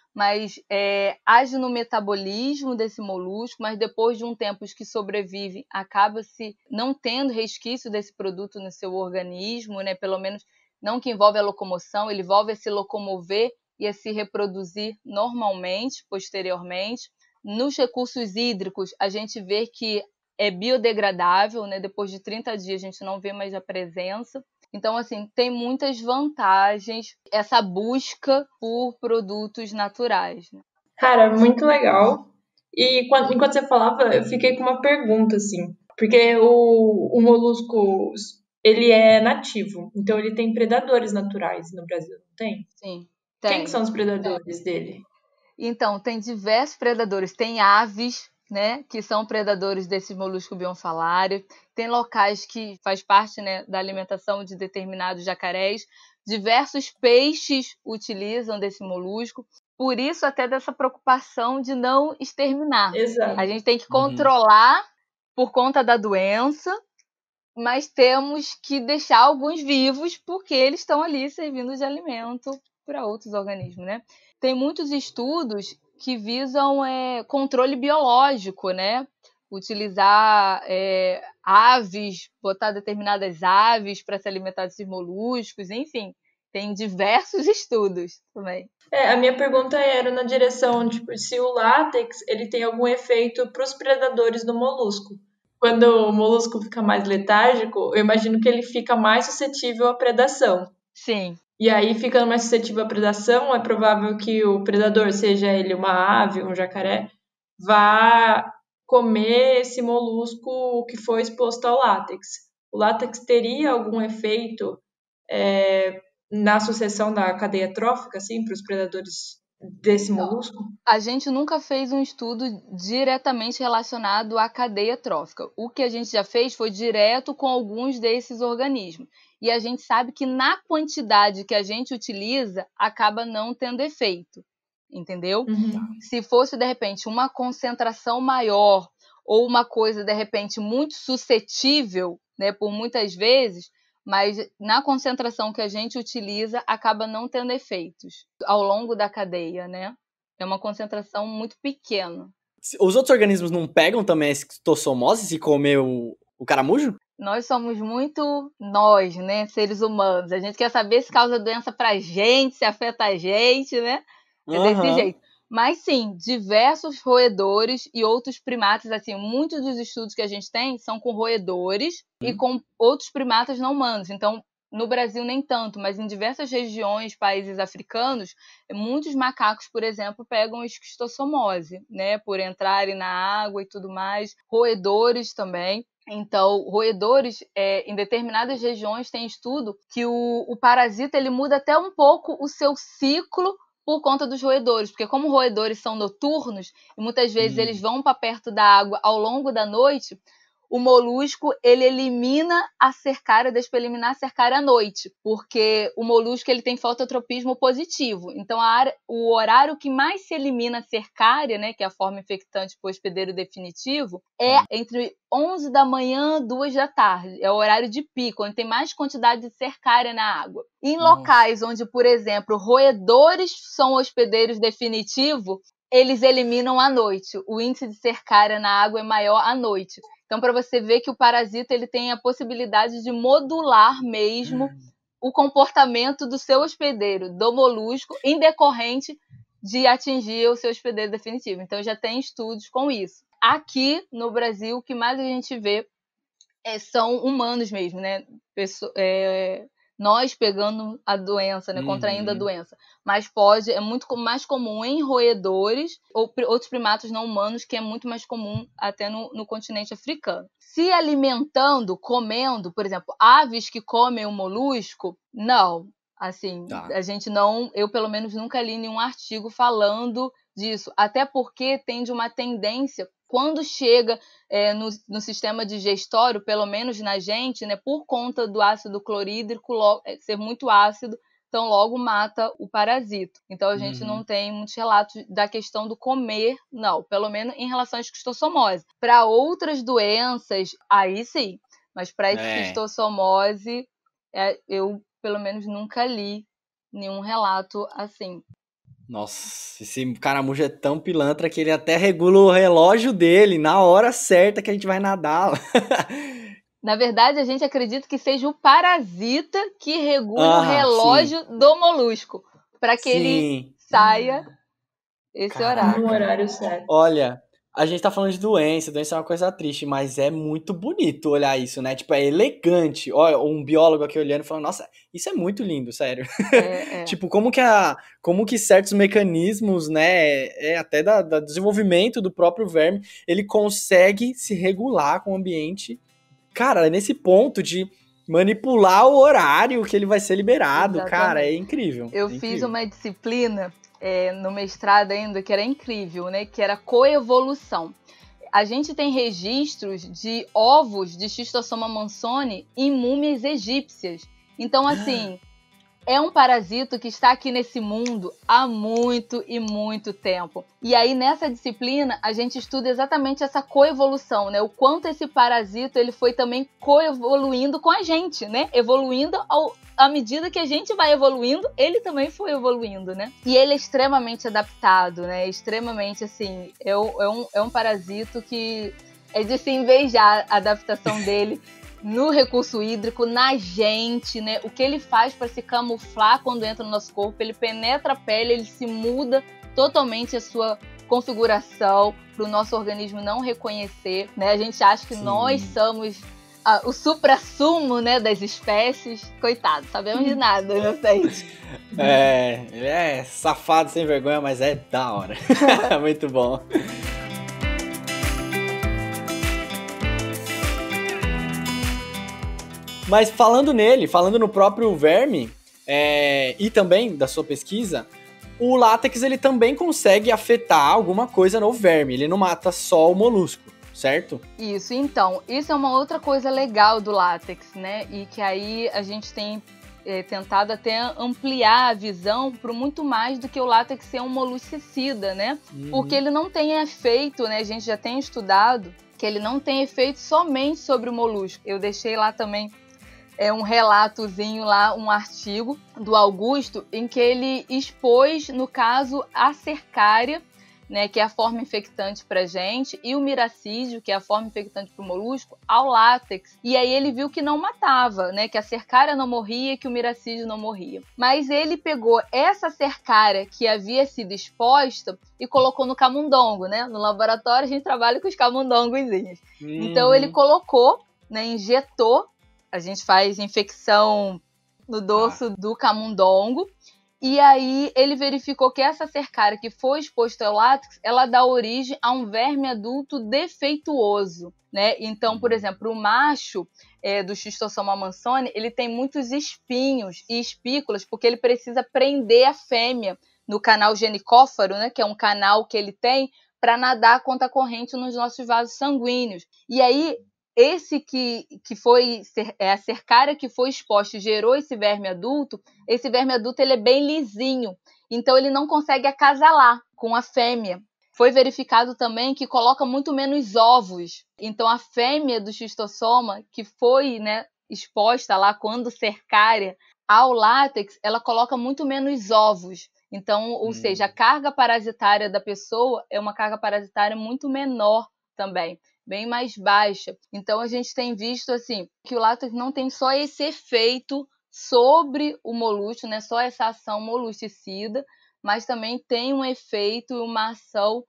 mas é, age no metabolismo desse molusco, mas depois de um tempo os que sobrevivem acaba-se não tendo resquício desse produto no seu organismo, né? Pelo menos não que envolve a locomoção, ele envolve a se locomover e a se reproduzir normalmente, posteriormente. Nos recursos hídricos, a gente vê que é biodegradável, né? Depois de trinta dias a gente não vê mais a presença. Então, assim, tem muitas vantagens essa busca por produtos naturais, né? Cara, muito legal. E quando- enquanto você falava, eu fiquei com uma pergunta, assim. Porque o, o molusco, ele é nativo. Então, ele tem predadores naturais no Brasil, não tem? Sim, Quem que tem. são os predadores dele? Então, tem diversos predadores. Tem aves, né, que são predadores desse molusco bionfalário. Tem locais que faz parte, né, da alimentação de determinados jacarés. Diversos peixes utilizam desse molusco. Por isso, até dessa preocupação de não exterminar. Exato. A gente tem que Uhum. controlar por conta da doença, mas temos que deixar alguns vivos porque eles estão ali servindo de alimento para outros organismos, né? Tem muitos estudos que visam é, controle biológico, né? Utilizar é, aves, botar determinadas aves para se alimentar desses moluscos, enfim, tem diversos estudos também. É, a minha pergunta era na direção, tipo, se o látex ele tem algum efeito para os predadores do molusco. Quando o molusco fica mais letárgico, eu imagino que ele fica mais suscetível à predação. Sim. E aí, ficando mais suscetível à predação, é provável que o predador, seja ele uma ave, um jacaré, vá comer esse molusco que foi exposto ao látex. O látex teria algum efeito é, na sucessão da cadeia trófica, assim, para os predadores desse molusco? A gente nunca fez um estudo diretamente relacionado à cadeia trófica. O que a gente já fez foi direto com alguns desses organismos. E a gente sabe que na quantidade que a gente utiliza, acaba não tendo efeito. Entendeu? Uhum. Se fosse, de repente, uma concentração maior ou uma coisa, de repente, muito suscetível, né, por muitas vezes, mas na concentração que a gente utiliza, acaba não tendo efeitos ao longo da cadeia, né? É uma concentração muito pequena. Os outros organismos não pegam também a esquistossomose se comer o, o caramujo? Nós somos muito nós, né, seres humanos. A gente quer saber se causa doença pra gente, se afeta a gente, né? É desse Aham. jeito. Mas sim, diversos roedores e outros primatas, assim, muitos dos estudos que a gente tem são com roedores e com outros primatas não humanos. Então, no Brasil nem tanto, mas em diversas regiões, países africanos, muitos macacos, por exemplo, pegam esquistossomose, né, por entrarem na água e tudo mais. Roedores também. Então, roedores, é, em determinadas regiões, tem estudo que o, o parasita ele muda até um pouco o seu ciclo por conta dos roedores, porque como roedores são noturnos e muitas vezes Hum. eles vão para perto da água ao longo da noite, o molusco ele elimina a cercária, deixa para eliminar a cercária à noite, porque o molusco ele tem fototropismo positivo. Então a área, o horário que mais se elimina a cercária, né, que é a forma infectante para o hospedeiro definitivo, é entre onze da manhã, duas da tarde. É o horário de pico, onde tem mais quantidade de cercária na água. Em Nossa. locais onde, por exemplo, roedores são hospedeiros definitivos, eles eliminam à noite. O índice de cercária na água é maior à noite. Então, para você ver que o parasita ele tem a possibilidade de modular mesmo o comportamento do seu hospedeiro, do molusco, em decorrente de atingir o seu hospedeiro definitivo. Então, já tem estudos com isso. Aqui no Brasil, o que mais a gente vê é, são humanos mesmo, né? Pesso- é, nós pegando a doença, né? Contraindo a Uhum. doença. Mas pode, é muito co- mais comum em roedores ou pri- outros primatas não humanos, que é muito mais comum até no, no continente africano. Se alimentando, comendo, por exemplo, aves que comem o molusco, não. Assim, Tá. a gente não, eu pelo menos nunca li nenhum artigo falando disso, até porque tem de uma tendência, quando chega é, no, no sistema digestório, pelo menos na gente, né, por conta do ácido clorídrico lo- é, ser muito ácido, então logo mata o parasito. Então a gente Uhum. não tem muitos relatos da questão do comer, não, pelo menos em relação à esquistossomose. Para outras doenças, aí sim, mas para É. esquistossomose, é, eu pelo menos nunca li nenhum relato assim. Nossa, esse caramujo é tão pilantra que ele até regula o relógio dele na hora certa que a gente vai nadar. Na verdade, a gente acredita que seja o parasita que regule o Ah, sim. relógio do molusco, para que ele Sim. saia esse horário. No Caraca. horário certo. Olha, a gente tá falando de doença, doença é uma coisa triste, mas é muito bonito olhar isso, né? Tipo, é elegante. Olha, um biólogo aqui olhando e falando, nossa, isso é muito lindo, sério. É, é. Tipo, como que, a, como que certos mecanismos, né, é até da, da desenvolvimento do próprio verme, ele consegue se regular com o ambiente. Cara, nesse ponto de manipular o horário que ele vai ser liberado, cara, é Exatamente. incrível. Eu é fiz incrível. uma disciplina é, no mestrado ainda que era incrível, né? Que era coevolução. A gente tem registros de ovos de Schistossoma mansoni em múmias egípcias. Então, assim, é um parasito que está aqui nesse mundo há muito e muito tempo. E aí, nessa disciplina, a gente estuda exatamente essa coevolução, né? O quanto esse parasito ele foi também coevoluindo com a gente, né? Evoluindo ao, à medida que a gente vai evoluindo, ele também foi evoluindo, né? E ele é extremamente adaptado, né? Extremamente, assim, é um, é um, é um parasito que é de se invejar a adaptação dele no recurso hídrico, na gente, né? O que ele faz para se camuflar quando entra no nosso corpo, ele penetra a pele, ele se muda totalmente a sua configuração para o nosso organismo não reconhecer, né? A gente acha que Sim. nós somos ah, o supra-sumo, né, das espécies. Coitado, sabemos de nada, inocente. É, ele é safado, sem vergonha, mas é da hora. Muito bom. Mas falando nele, falando no próprio verme, é, e também da sua pesquisa, o látex ele também consegue afetar alguma coisa no verme, ele não mata só o molusco, certo? Isso, então, isso é uma outra coisa legal do látex, né? E que aí a gente tem é, tentado até ampliar a visão para muito mais do que o látex ser um moluscicida, né? Uhum. Porque ele não tem efeito, né? A gente já tem estudado que ele não tem efeito somente sobre o molusco. Eu deixei lá também é um relatozinho lá, um artigo do Augusto, em que ele expôs, no caso, a cercária, né, que é a forma infectante para gente, e o miracídio, que é a forma infectante para o molusco, ao látex. E aí ele viu que não matava, né, que a cercária não morria, que o miracídio não morria. Mas ele pegou essa cercária que havia sido exposta e colocou no camundongo, né? No laboratório a gente trabalha com os camundongozinhos. Uhum. Então ele colocou, né, injetou. A gente faz infecção no dorso ah. do camundongo. E aí ele verificou que essa cercária que foi exposta ao látex, ela dá origem a um verme adulto defeituoso, né? Então, por exemplo, o macho é, do Schistossoma mansoni, ele tem muitos espinhos e espículas, porque ele precisa prender a fêmea no canal genicófaro, né? Que é um canal que ele tem para nadar contra a corrente nos nossos vasos sanguíneos. E aí esse que, que foi é a cercária que foi exposta e gerou esse verme adulto, esse verme adulto ele é bem lisinho, então ele não consegue acasalar com a fêmea. Foi verificado também que coloca muito menos ovos. Então a fêmea do Schistossoma, que foi, né, exposta lá quando cercária ao látex, ela coloca muito menos ovos. Então, ou hum. seja, a carga parasitária da pessoa é uma carga parasitária muito menor também, bem mais baixa. Então a gente tem visto assim que o látex não tem só esse efeito sobre o molusco, né, só essa ação molusticida, mas também tem um efeito e uma ação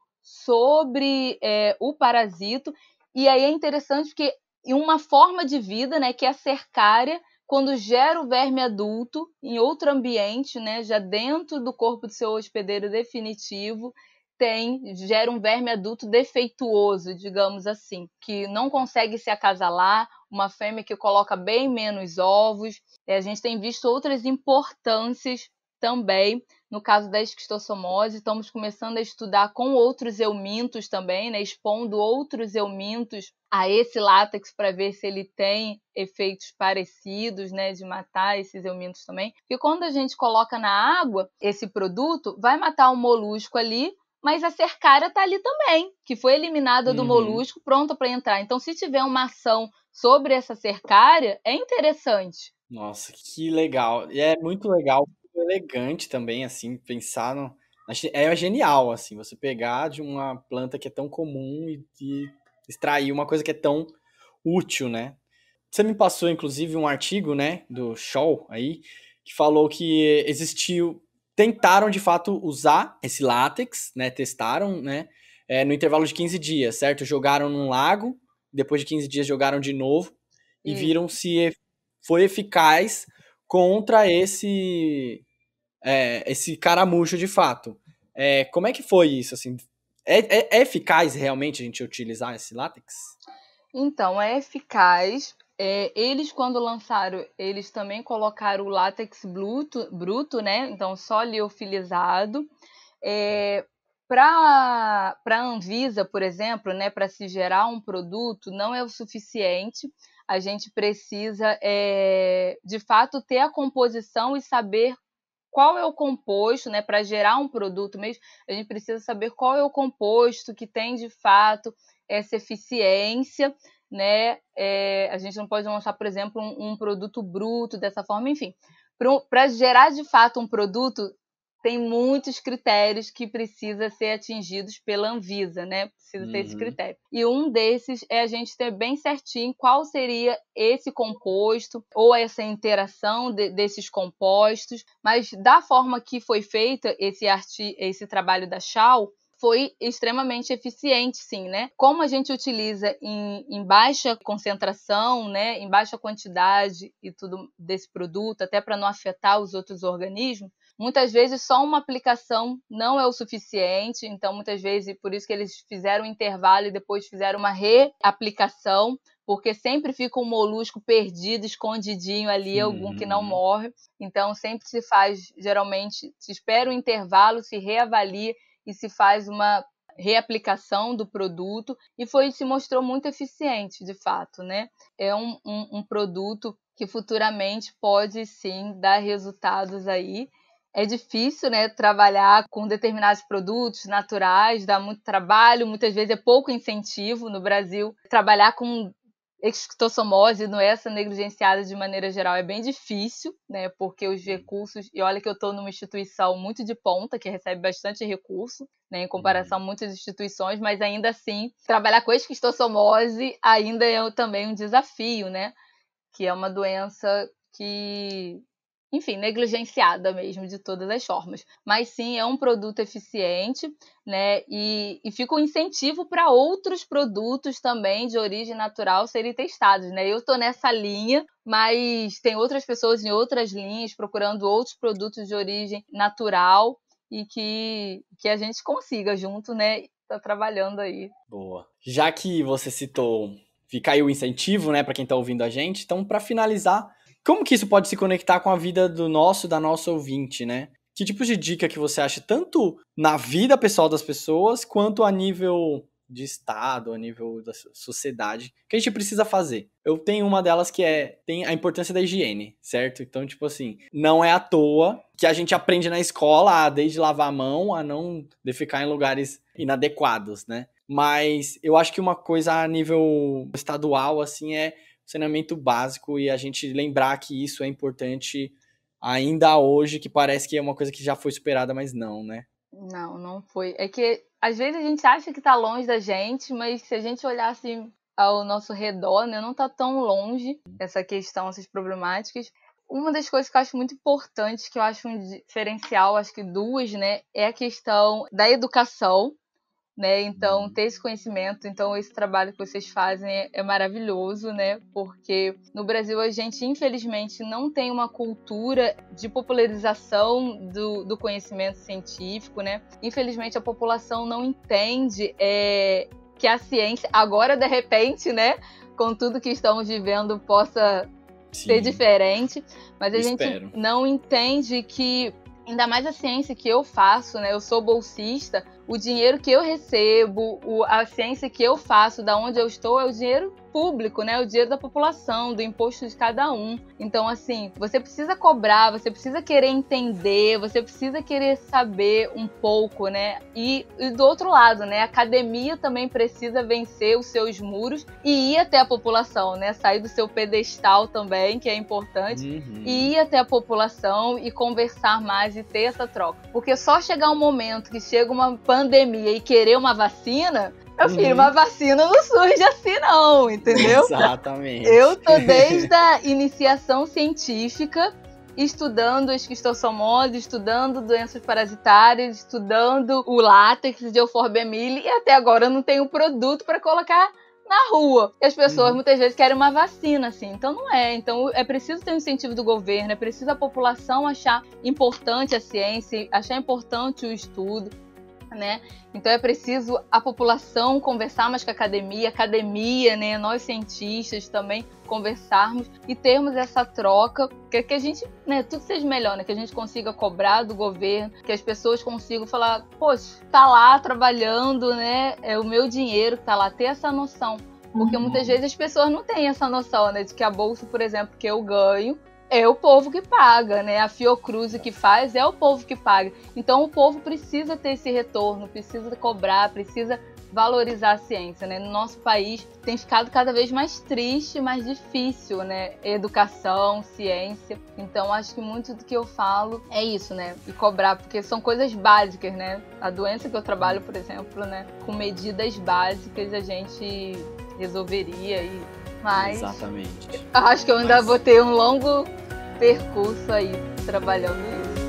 sobre é, o parasito. E aí é interessante porque em uma forma de vida, né, que é a cercária, quando gera o verme adulto em outro ambiente, né, já dentro do corpo do seu hospedeiro definitivo, tem, gera um verme adulto defeituoso, digamos assim, que não consegue se acasalar, uma fêmea que coloca bem menos ovos. É, a gente tem visto outras importâncias também, no caso da esquistossomose, estamos começando a estudar com outros eumintos também, né, expondo outros eumintos a esse látex para ver se ele tem efeitos parecidos, né, de matar esses eumintos também. Porque quando a gente coloca na água esse produto, vai matar o molusco ali, mas a cercária está ali também, que foi eliminada do uhum. molusco, pronta para entrar. Então, se tiver uma ação sobre essa cercária, é interessante. Nossa, que legal. E é muito legal, muito elegante também, assim, pensar no, É genial, assim, você pegar de uma planta que é tão comum e, e extrair uma coisa que é tão útil, né? Você me passou, inclusive, um artigo, né, do Shaw aí, que falou que existiu... Tentaram, de fato, usar esse látex, né, testaram, né, é, no intervalo de quinze dias, certo? Jogaram num lago, depois de quinze dias jogaram de novo e Isso. viram se foi eficaz contra esse... É, esse caramujo de fato. É, como é que foi isso? Assim, é, é, é eficaz realmente a gente utilizar esse látex? Então, é eficaz. É, eles, quando lançaram, eles também colocaram o látex bruto, bruto né? Então, só liofilizado. É, para a Anvisa, por exemplo, né, para se gerar um produto, não é o suficiente. A gente precisa, é, de fato, ter a composição e saber qual é o composto, né, para gerar um produto mesmo, a gente precisa saber qual é o composto que tem, de fato, essa eficiência, né, é, a gente não pode lançar, por exemplo, um, um produto bruto dessa forma, enfim. Para gerar, de fato, um produto, tem muitos critérios que precisam ser atingidos pela Anvisa, né? Precisa ter esse Uhum. critério. E um desses é a gente ter bem certinho qual seria esse composto ou essa interação de, desses compostos. Mas da forma que foi feita esse, arti- esse trabalho da Shaw, foi extremamente eficiente, sim, né? Como a gente utiliza em, em baixa concentração, né, em baixa quantidade e tudo desse produto, até para não afetar os outros organismos, muitas vezes só uma aplicação não é o suficiente, então muitas vezes, por isso que eles fizeram um intervalo e depois fizeram uma reaplicação, porque sempre fica um molusco perdido, escondidinho ali, Uhum. algum que não morre. Então sempre se faz, geralmente, se espera um intervalo, se reavalia e se faz uma reaplicação do produto, e foi, se mostrou muito eficiente, de fato, né? É um, um, um produto que futuramente pode, sim, dar resultados aí. É difícil, né, trabalhar com determinados produtos naturais, dá muito trabalho, muitas vezes é pouco incentivo no Brasil. Trabalhar com esquistossomose, doença negligenciada de maneira geral, é bem difícil, né, porque os recursos, e olha que eu estou numa instituição muito de ponta, que recebe bastante recurso, né, em comparação a muitas instituições, mas ainda assim, trabalhar com esquistossomose ainda é também um desafio, né, que é uma doença que, enfim, negligenciada mesmo, de todas as formas. Mas sim, é um produto eficiente, né? E, e fica um incentivo para outros produtos também de origem natural serem testados, né? Eu estou nessa linha, mas tem outras pessoas em outras linhas procurando outros produtos de origem natural e que, que a gente consiga junto, né? Tá trabalhando aí. Boa. Já que você citou, fica aí o incentivo, né, para quem tá ouvindo a gente. Então, para finalizar, como que isso pode se conectar com a vida do nosso, da nossa ouvinte, né? Que tipo de dica que você acha, tanto na vida pessoal das pessoas, quanto a nível de Estado, a nível da sociedade, que a gente precisa fazer? Eu tenho uma delas que é, tem a importância da higiene, certo? Então, tipo assim, não é à toa que a gente aprende na escola, a, desde lavar a mão, a não defecar em lugares inadequados, né? Mas eu acho que uma coisa a nível estadual, assim, é saneamento básico, e a gente lembrar que isso é importante ainda hoje, que parece que é uma coisa que já foi superada, mas não, né? Não, não foi. É que às vezes a gente acha que tá longe da gente, mas se a gente olhar assim ao nosso redor, né, não tá tão longe essa questão, essas problemáticas. Uma das coisas que eu acho muito importante, que eu acho um diferencial, acho que duas, né, é a questão da educação, né? Então, ter esse conhecimento, então esse trabalho que vocês fazem é, é maravilhoso, né? Porque no Brasil a gente, infelizmente, não tem uma cultura de popularização do, do conhecimento científico, né? Infelizmente, a população não entende é, que a ciência, agora, de repente, né? Com tudo que estamos vivendo, possa Sim, ser diferente, mas a eu gente espero. não entende que, ainda mais a ciência que eu faço, né? Eu sou bolsista. o dinheiro que eu recebo, o, a ciência que eu faço, da onde eu estou, é o dinheiro público, né? O dinheiro da população, do imposto de cada um. Então, assim, você precisa cobrar, você precisa querer entender, você precisa querer saber um pouco, né? E, e do outro lado, né? A academia também precisa vencer os seus muros e ir até a população, né? Sair do seu pedestal também, que é importante, Uhum. e ir até a população e conversar mais e ter essa troca. Porque só chegar um momento que chega uma pandemia e querer uma vacina, meu filho, Uhum. uma vacina não surge assim não, entendeu? Exatamente. Eu tô desde a iniciação científica estudando esquistossomose, estudando doenças parasitárias, estudando o látex de Euphorbia mili e até agora eu não tenho produto para colocar na rua. E as pessoas Uhum. muitas vezes querem uma vacina, assim. Então não é. Então é preciso ter um incentivo do governo, é preciso a população achar importante a ciência, achar importante o estudo, né? Então é preciso a população conversar mais com a academia, a academia, né? Nós cientistas também conversarmos e termos essa troca, que, que a gente, né, tudo seja melhor, né? Que a gente consiga cobrar do governo, que as pessoas consigam falar, poxa, tá lá trabalhando, né? É o meu dinheiro que tá lá, ter essa noção. Porque Uhum. muitas vezes as pessoas não têm essa noção, né? De que a bolsa, por exemplo, que eu ganho, é o povo que paga, né? A Fiocruz que faz é o povo que paga. Então o povo precisa ter esse retorno, precisa cobrar, precisa valorizar a ciência, né? No nosso país tem ficado cada vez mais triste, mais difícil, né? Educação, ciência. Então acho que muito do que eu falo é isso, né? E cobrar, porque são coisas básicas, né? A doença que eu trabalho, por exemplo, né? Com medidas básicas a gente resolveria e mas Exatamente. eu acho que eu ainda Mas- vou ter um longo percurso aí trabalhando isso.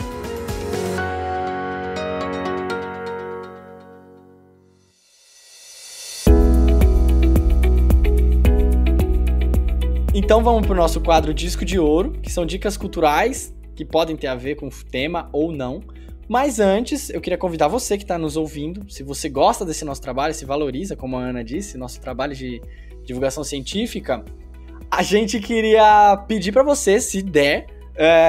Então vamos pro nosso quadro Disco de Ouro, que são dicas culturais que podem ter a ver com o tema ou não. Mas antes, eu queria convidar você que está nos ouvindo, se você gosta desse nosso trabalho, se valoriza, como a Ana disse, nosso trabalho de divulgação científica, a gente queria pedir para você, se der, é,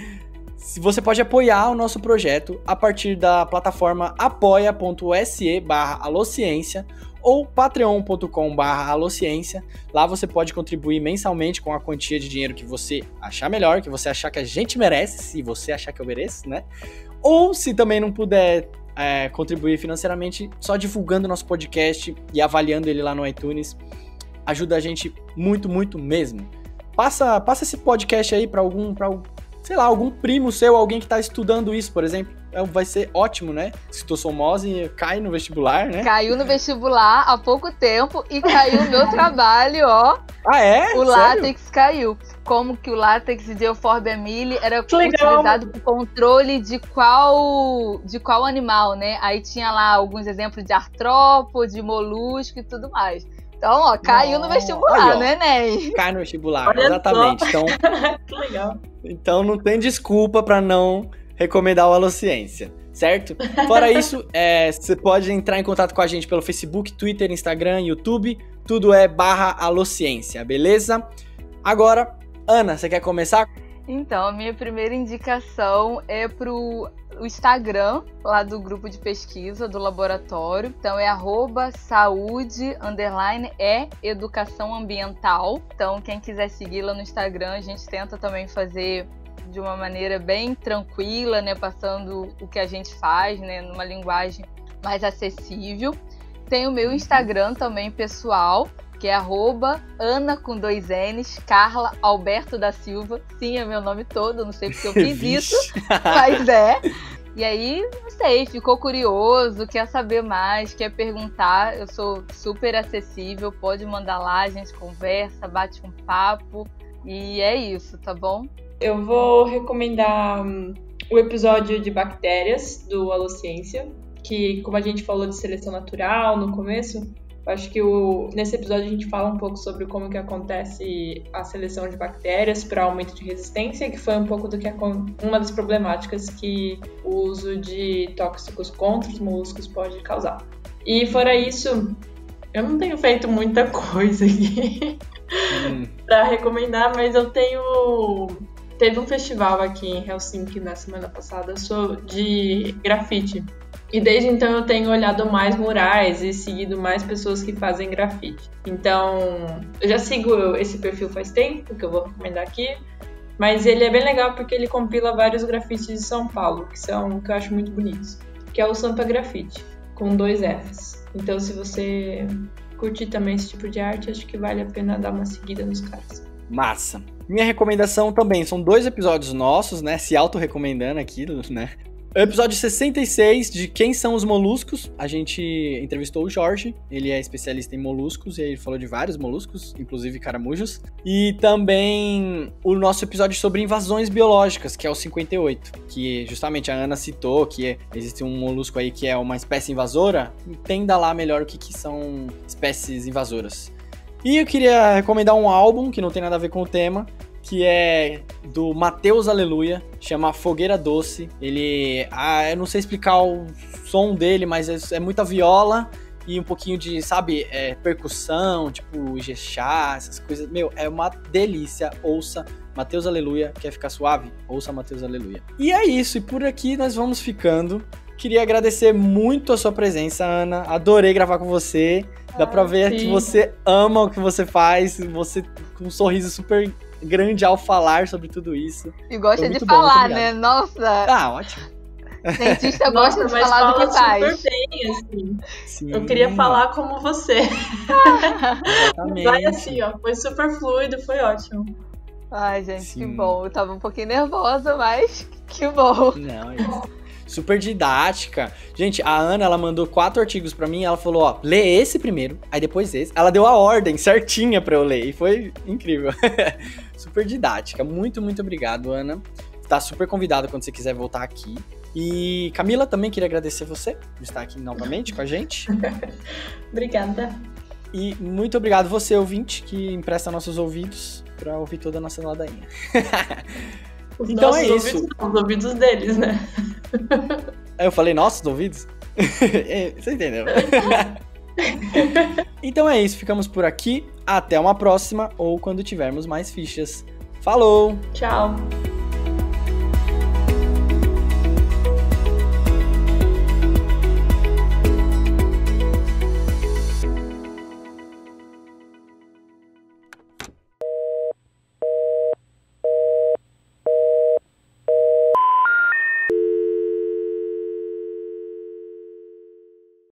se você pode apoiar o nosso projeto a partir da plataforma apoia.se barra alociência ou patreon.com barra alociência. Lá você pode contribuir mensalmente com a quantia de dinheiro que você achar melhor, que você achar que a gente merece, se você achar que eu mereço, né? Ou se também não puder é, contribuir financeiramente, só divulgando nosso podcast e avaliando ele lá no iTunes, ajuda a gente muito, muito mesmo. Passa, passa esse podcast aí para algum, pra, sei lá, algum primo seu, alguém que tá estudando isso, por exemplo. É, vai ser ótimo, né? Esquistossomose cai no vestibular, né? Caiu no vestibular há pouco tempo e caiu o meu trabalho, ó. Ah, é? O Sério? látex caiu. Como que o látex de Euphorbia mili era Que legal. utilizado para controle de qual, de qual animal, né? Aí tinha lá alguns exemplos de artrópode, de molusco e tudo mais. Então, ó, caiu no Nossa, vestibular, aí, ó. né, Ney? Cai no vestibular, Olha exatamente. Então, Que legal. então não tem desculpa para não recomendar o Alociência, certo? Fora isso, é, você pode entrar em contato com a gente pelo Facebook, Twitter, Instagram, YouTube, tudo é barra Alociência, beleza? Agora, Ana, você quer começar? Então, a minha primeira indicação é pro o Instagram, lá do grupo de pesquisa do laboratório. Então é arroba saúde, underline, é educação ambiental. Então quem quiser seguir lá no Instagram, a gente tenta também fazer de uma maneira bem tranquila, né, passando o que a gente faz, né, numa linguagem mais acessível. Tem o meu Instagram também pessoal, que é arroba Ana com dois N's, Carla Alberto da Silva. Sim, é meu nome todo, não sei porque eu fiz isso, mas é. E aí, não sei, ficou curioso, quer saber mais, quer perguntar, eu sou super acessível, pode mandar lá, a gente conversa, bate um papo, e é isso, tá bom? Eu vou recomendar um, o episódio de bactérias do Alociência, que, como a gente falou de seleção natural no começo, eu acho que o, nesse episódio a gente fala um pouco sobre como que acontece a seleção de bactérias para aumento de resistência, que foi um pouco do que uma das problemáticas que o uso de tóxicos contra os moluscos pode causar. E fora isso, eu não tenho feito muita coisa aqui Hum. para recomendar, mas eu tenho... Teve um festival aqui em Helsinki na semana passada de grafite. E desde então eu tenho olhado mais murais e seguido mais pessoas que fazem grafite. Então, eu já sigo esse perfil faz tempo, que eu vou recomendar aqui. Mas ele é bem legal porque ele compila vários grafites de São Paulo, que são que eu acho muito bonitos. Que é o Sampa Grafite, com dois Fs. Então, se você curtir também esse tipo de arte, acho que vale a pena dar uma seguida nos caras. Massa. Minha recomendação também são dois episódios nossos, né? Se auto-recomendando aqui, né? O episódio sessenta e seis de Quem São os Moluscos, a gente entrevistou o Jorge, ele é especialista em moluscos e ele falou de vários moluscos, inclusive caramujos. E também o nosso episódio sobre invasões biológicas, que é o cinquenta e oito, que justamente a Ana citou que existe um molusco aí que é uma espécie invasora. Entenda lá melhor o que, que são espécies invasoras. E eu queria recomendar um álbum que não tem nada a ver com o tema, que é do Matheus Aleluia, chama Fogueira Doce. Ele, ah, eu não sei explicar o som dele, mas é, é muita viola e um pouquinho de, sabe, é, percussão, tipo Ijexá, essas coisas. Meu, é uma delícia, ouça Matheus Aleluia, quer ficar suave? Ouça Matheus Aleluia. E é isso, e por aqui nós vamos ficando. Queria agradecer muito a sua presença, Ana, adorei gravar com você. Dá pra ver sim. que você ama o que você faz, você com um sorriso super grande ao falar sobre tudo isso. E gosta Foi de muito bom, falar, muito né? obrigado. Nossa, Ah, ótimo. cientista gosta Nossa, de mas falar do fala que faz. super bem, assim. Sim, Eu queria falar como você. exatamente. Vai assim, ó, foi super fluido, foi ótimo. Ai, gente, Sim. que bom. Eu tava um pouquinho nervosa, mas que bom. Não, é isso. Super didática. Gente, a Ana, ela mandou quatro artigos pra mim, ela falou, ó, lê esse primeiro, aí depois esse. Ela deu a ordem certinha pra eu ler, e foi incrível. Super didática. Muito, muito obrigado, Ana. Tá super convidada quando você quiser voltar aqui. E Camila, também queria agradecer você por estar aqui novamente com a gente. Obrigada. E muito obrigado você, ouvinte, que empresta nossos ouvidos pra ouvir toda a nossa ladainha. Os Então nossos é isso. Ouvidos, não, os ouvidos deles, né? Aí eu falei, nossos ouvidos? Você entendeu? Então é isso, ficamos por aqui. Até uma próxima ou quando tivermos mais fichas. Falou! Tchau.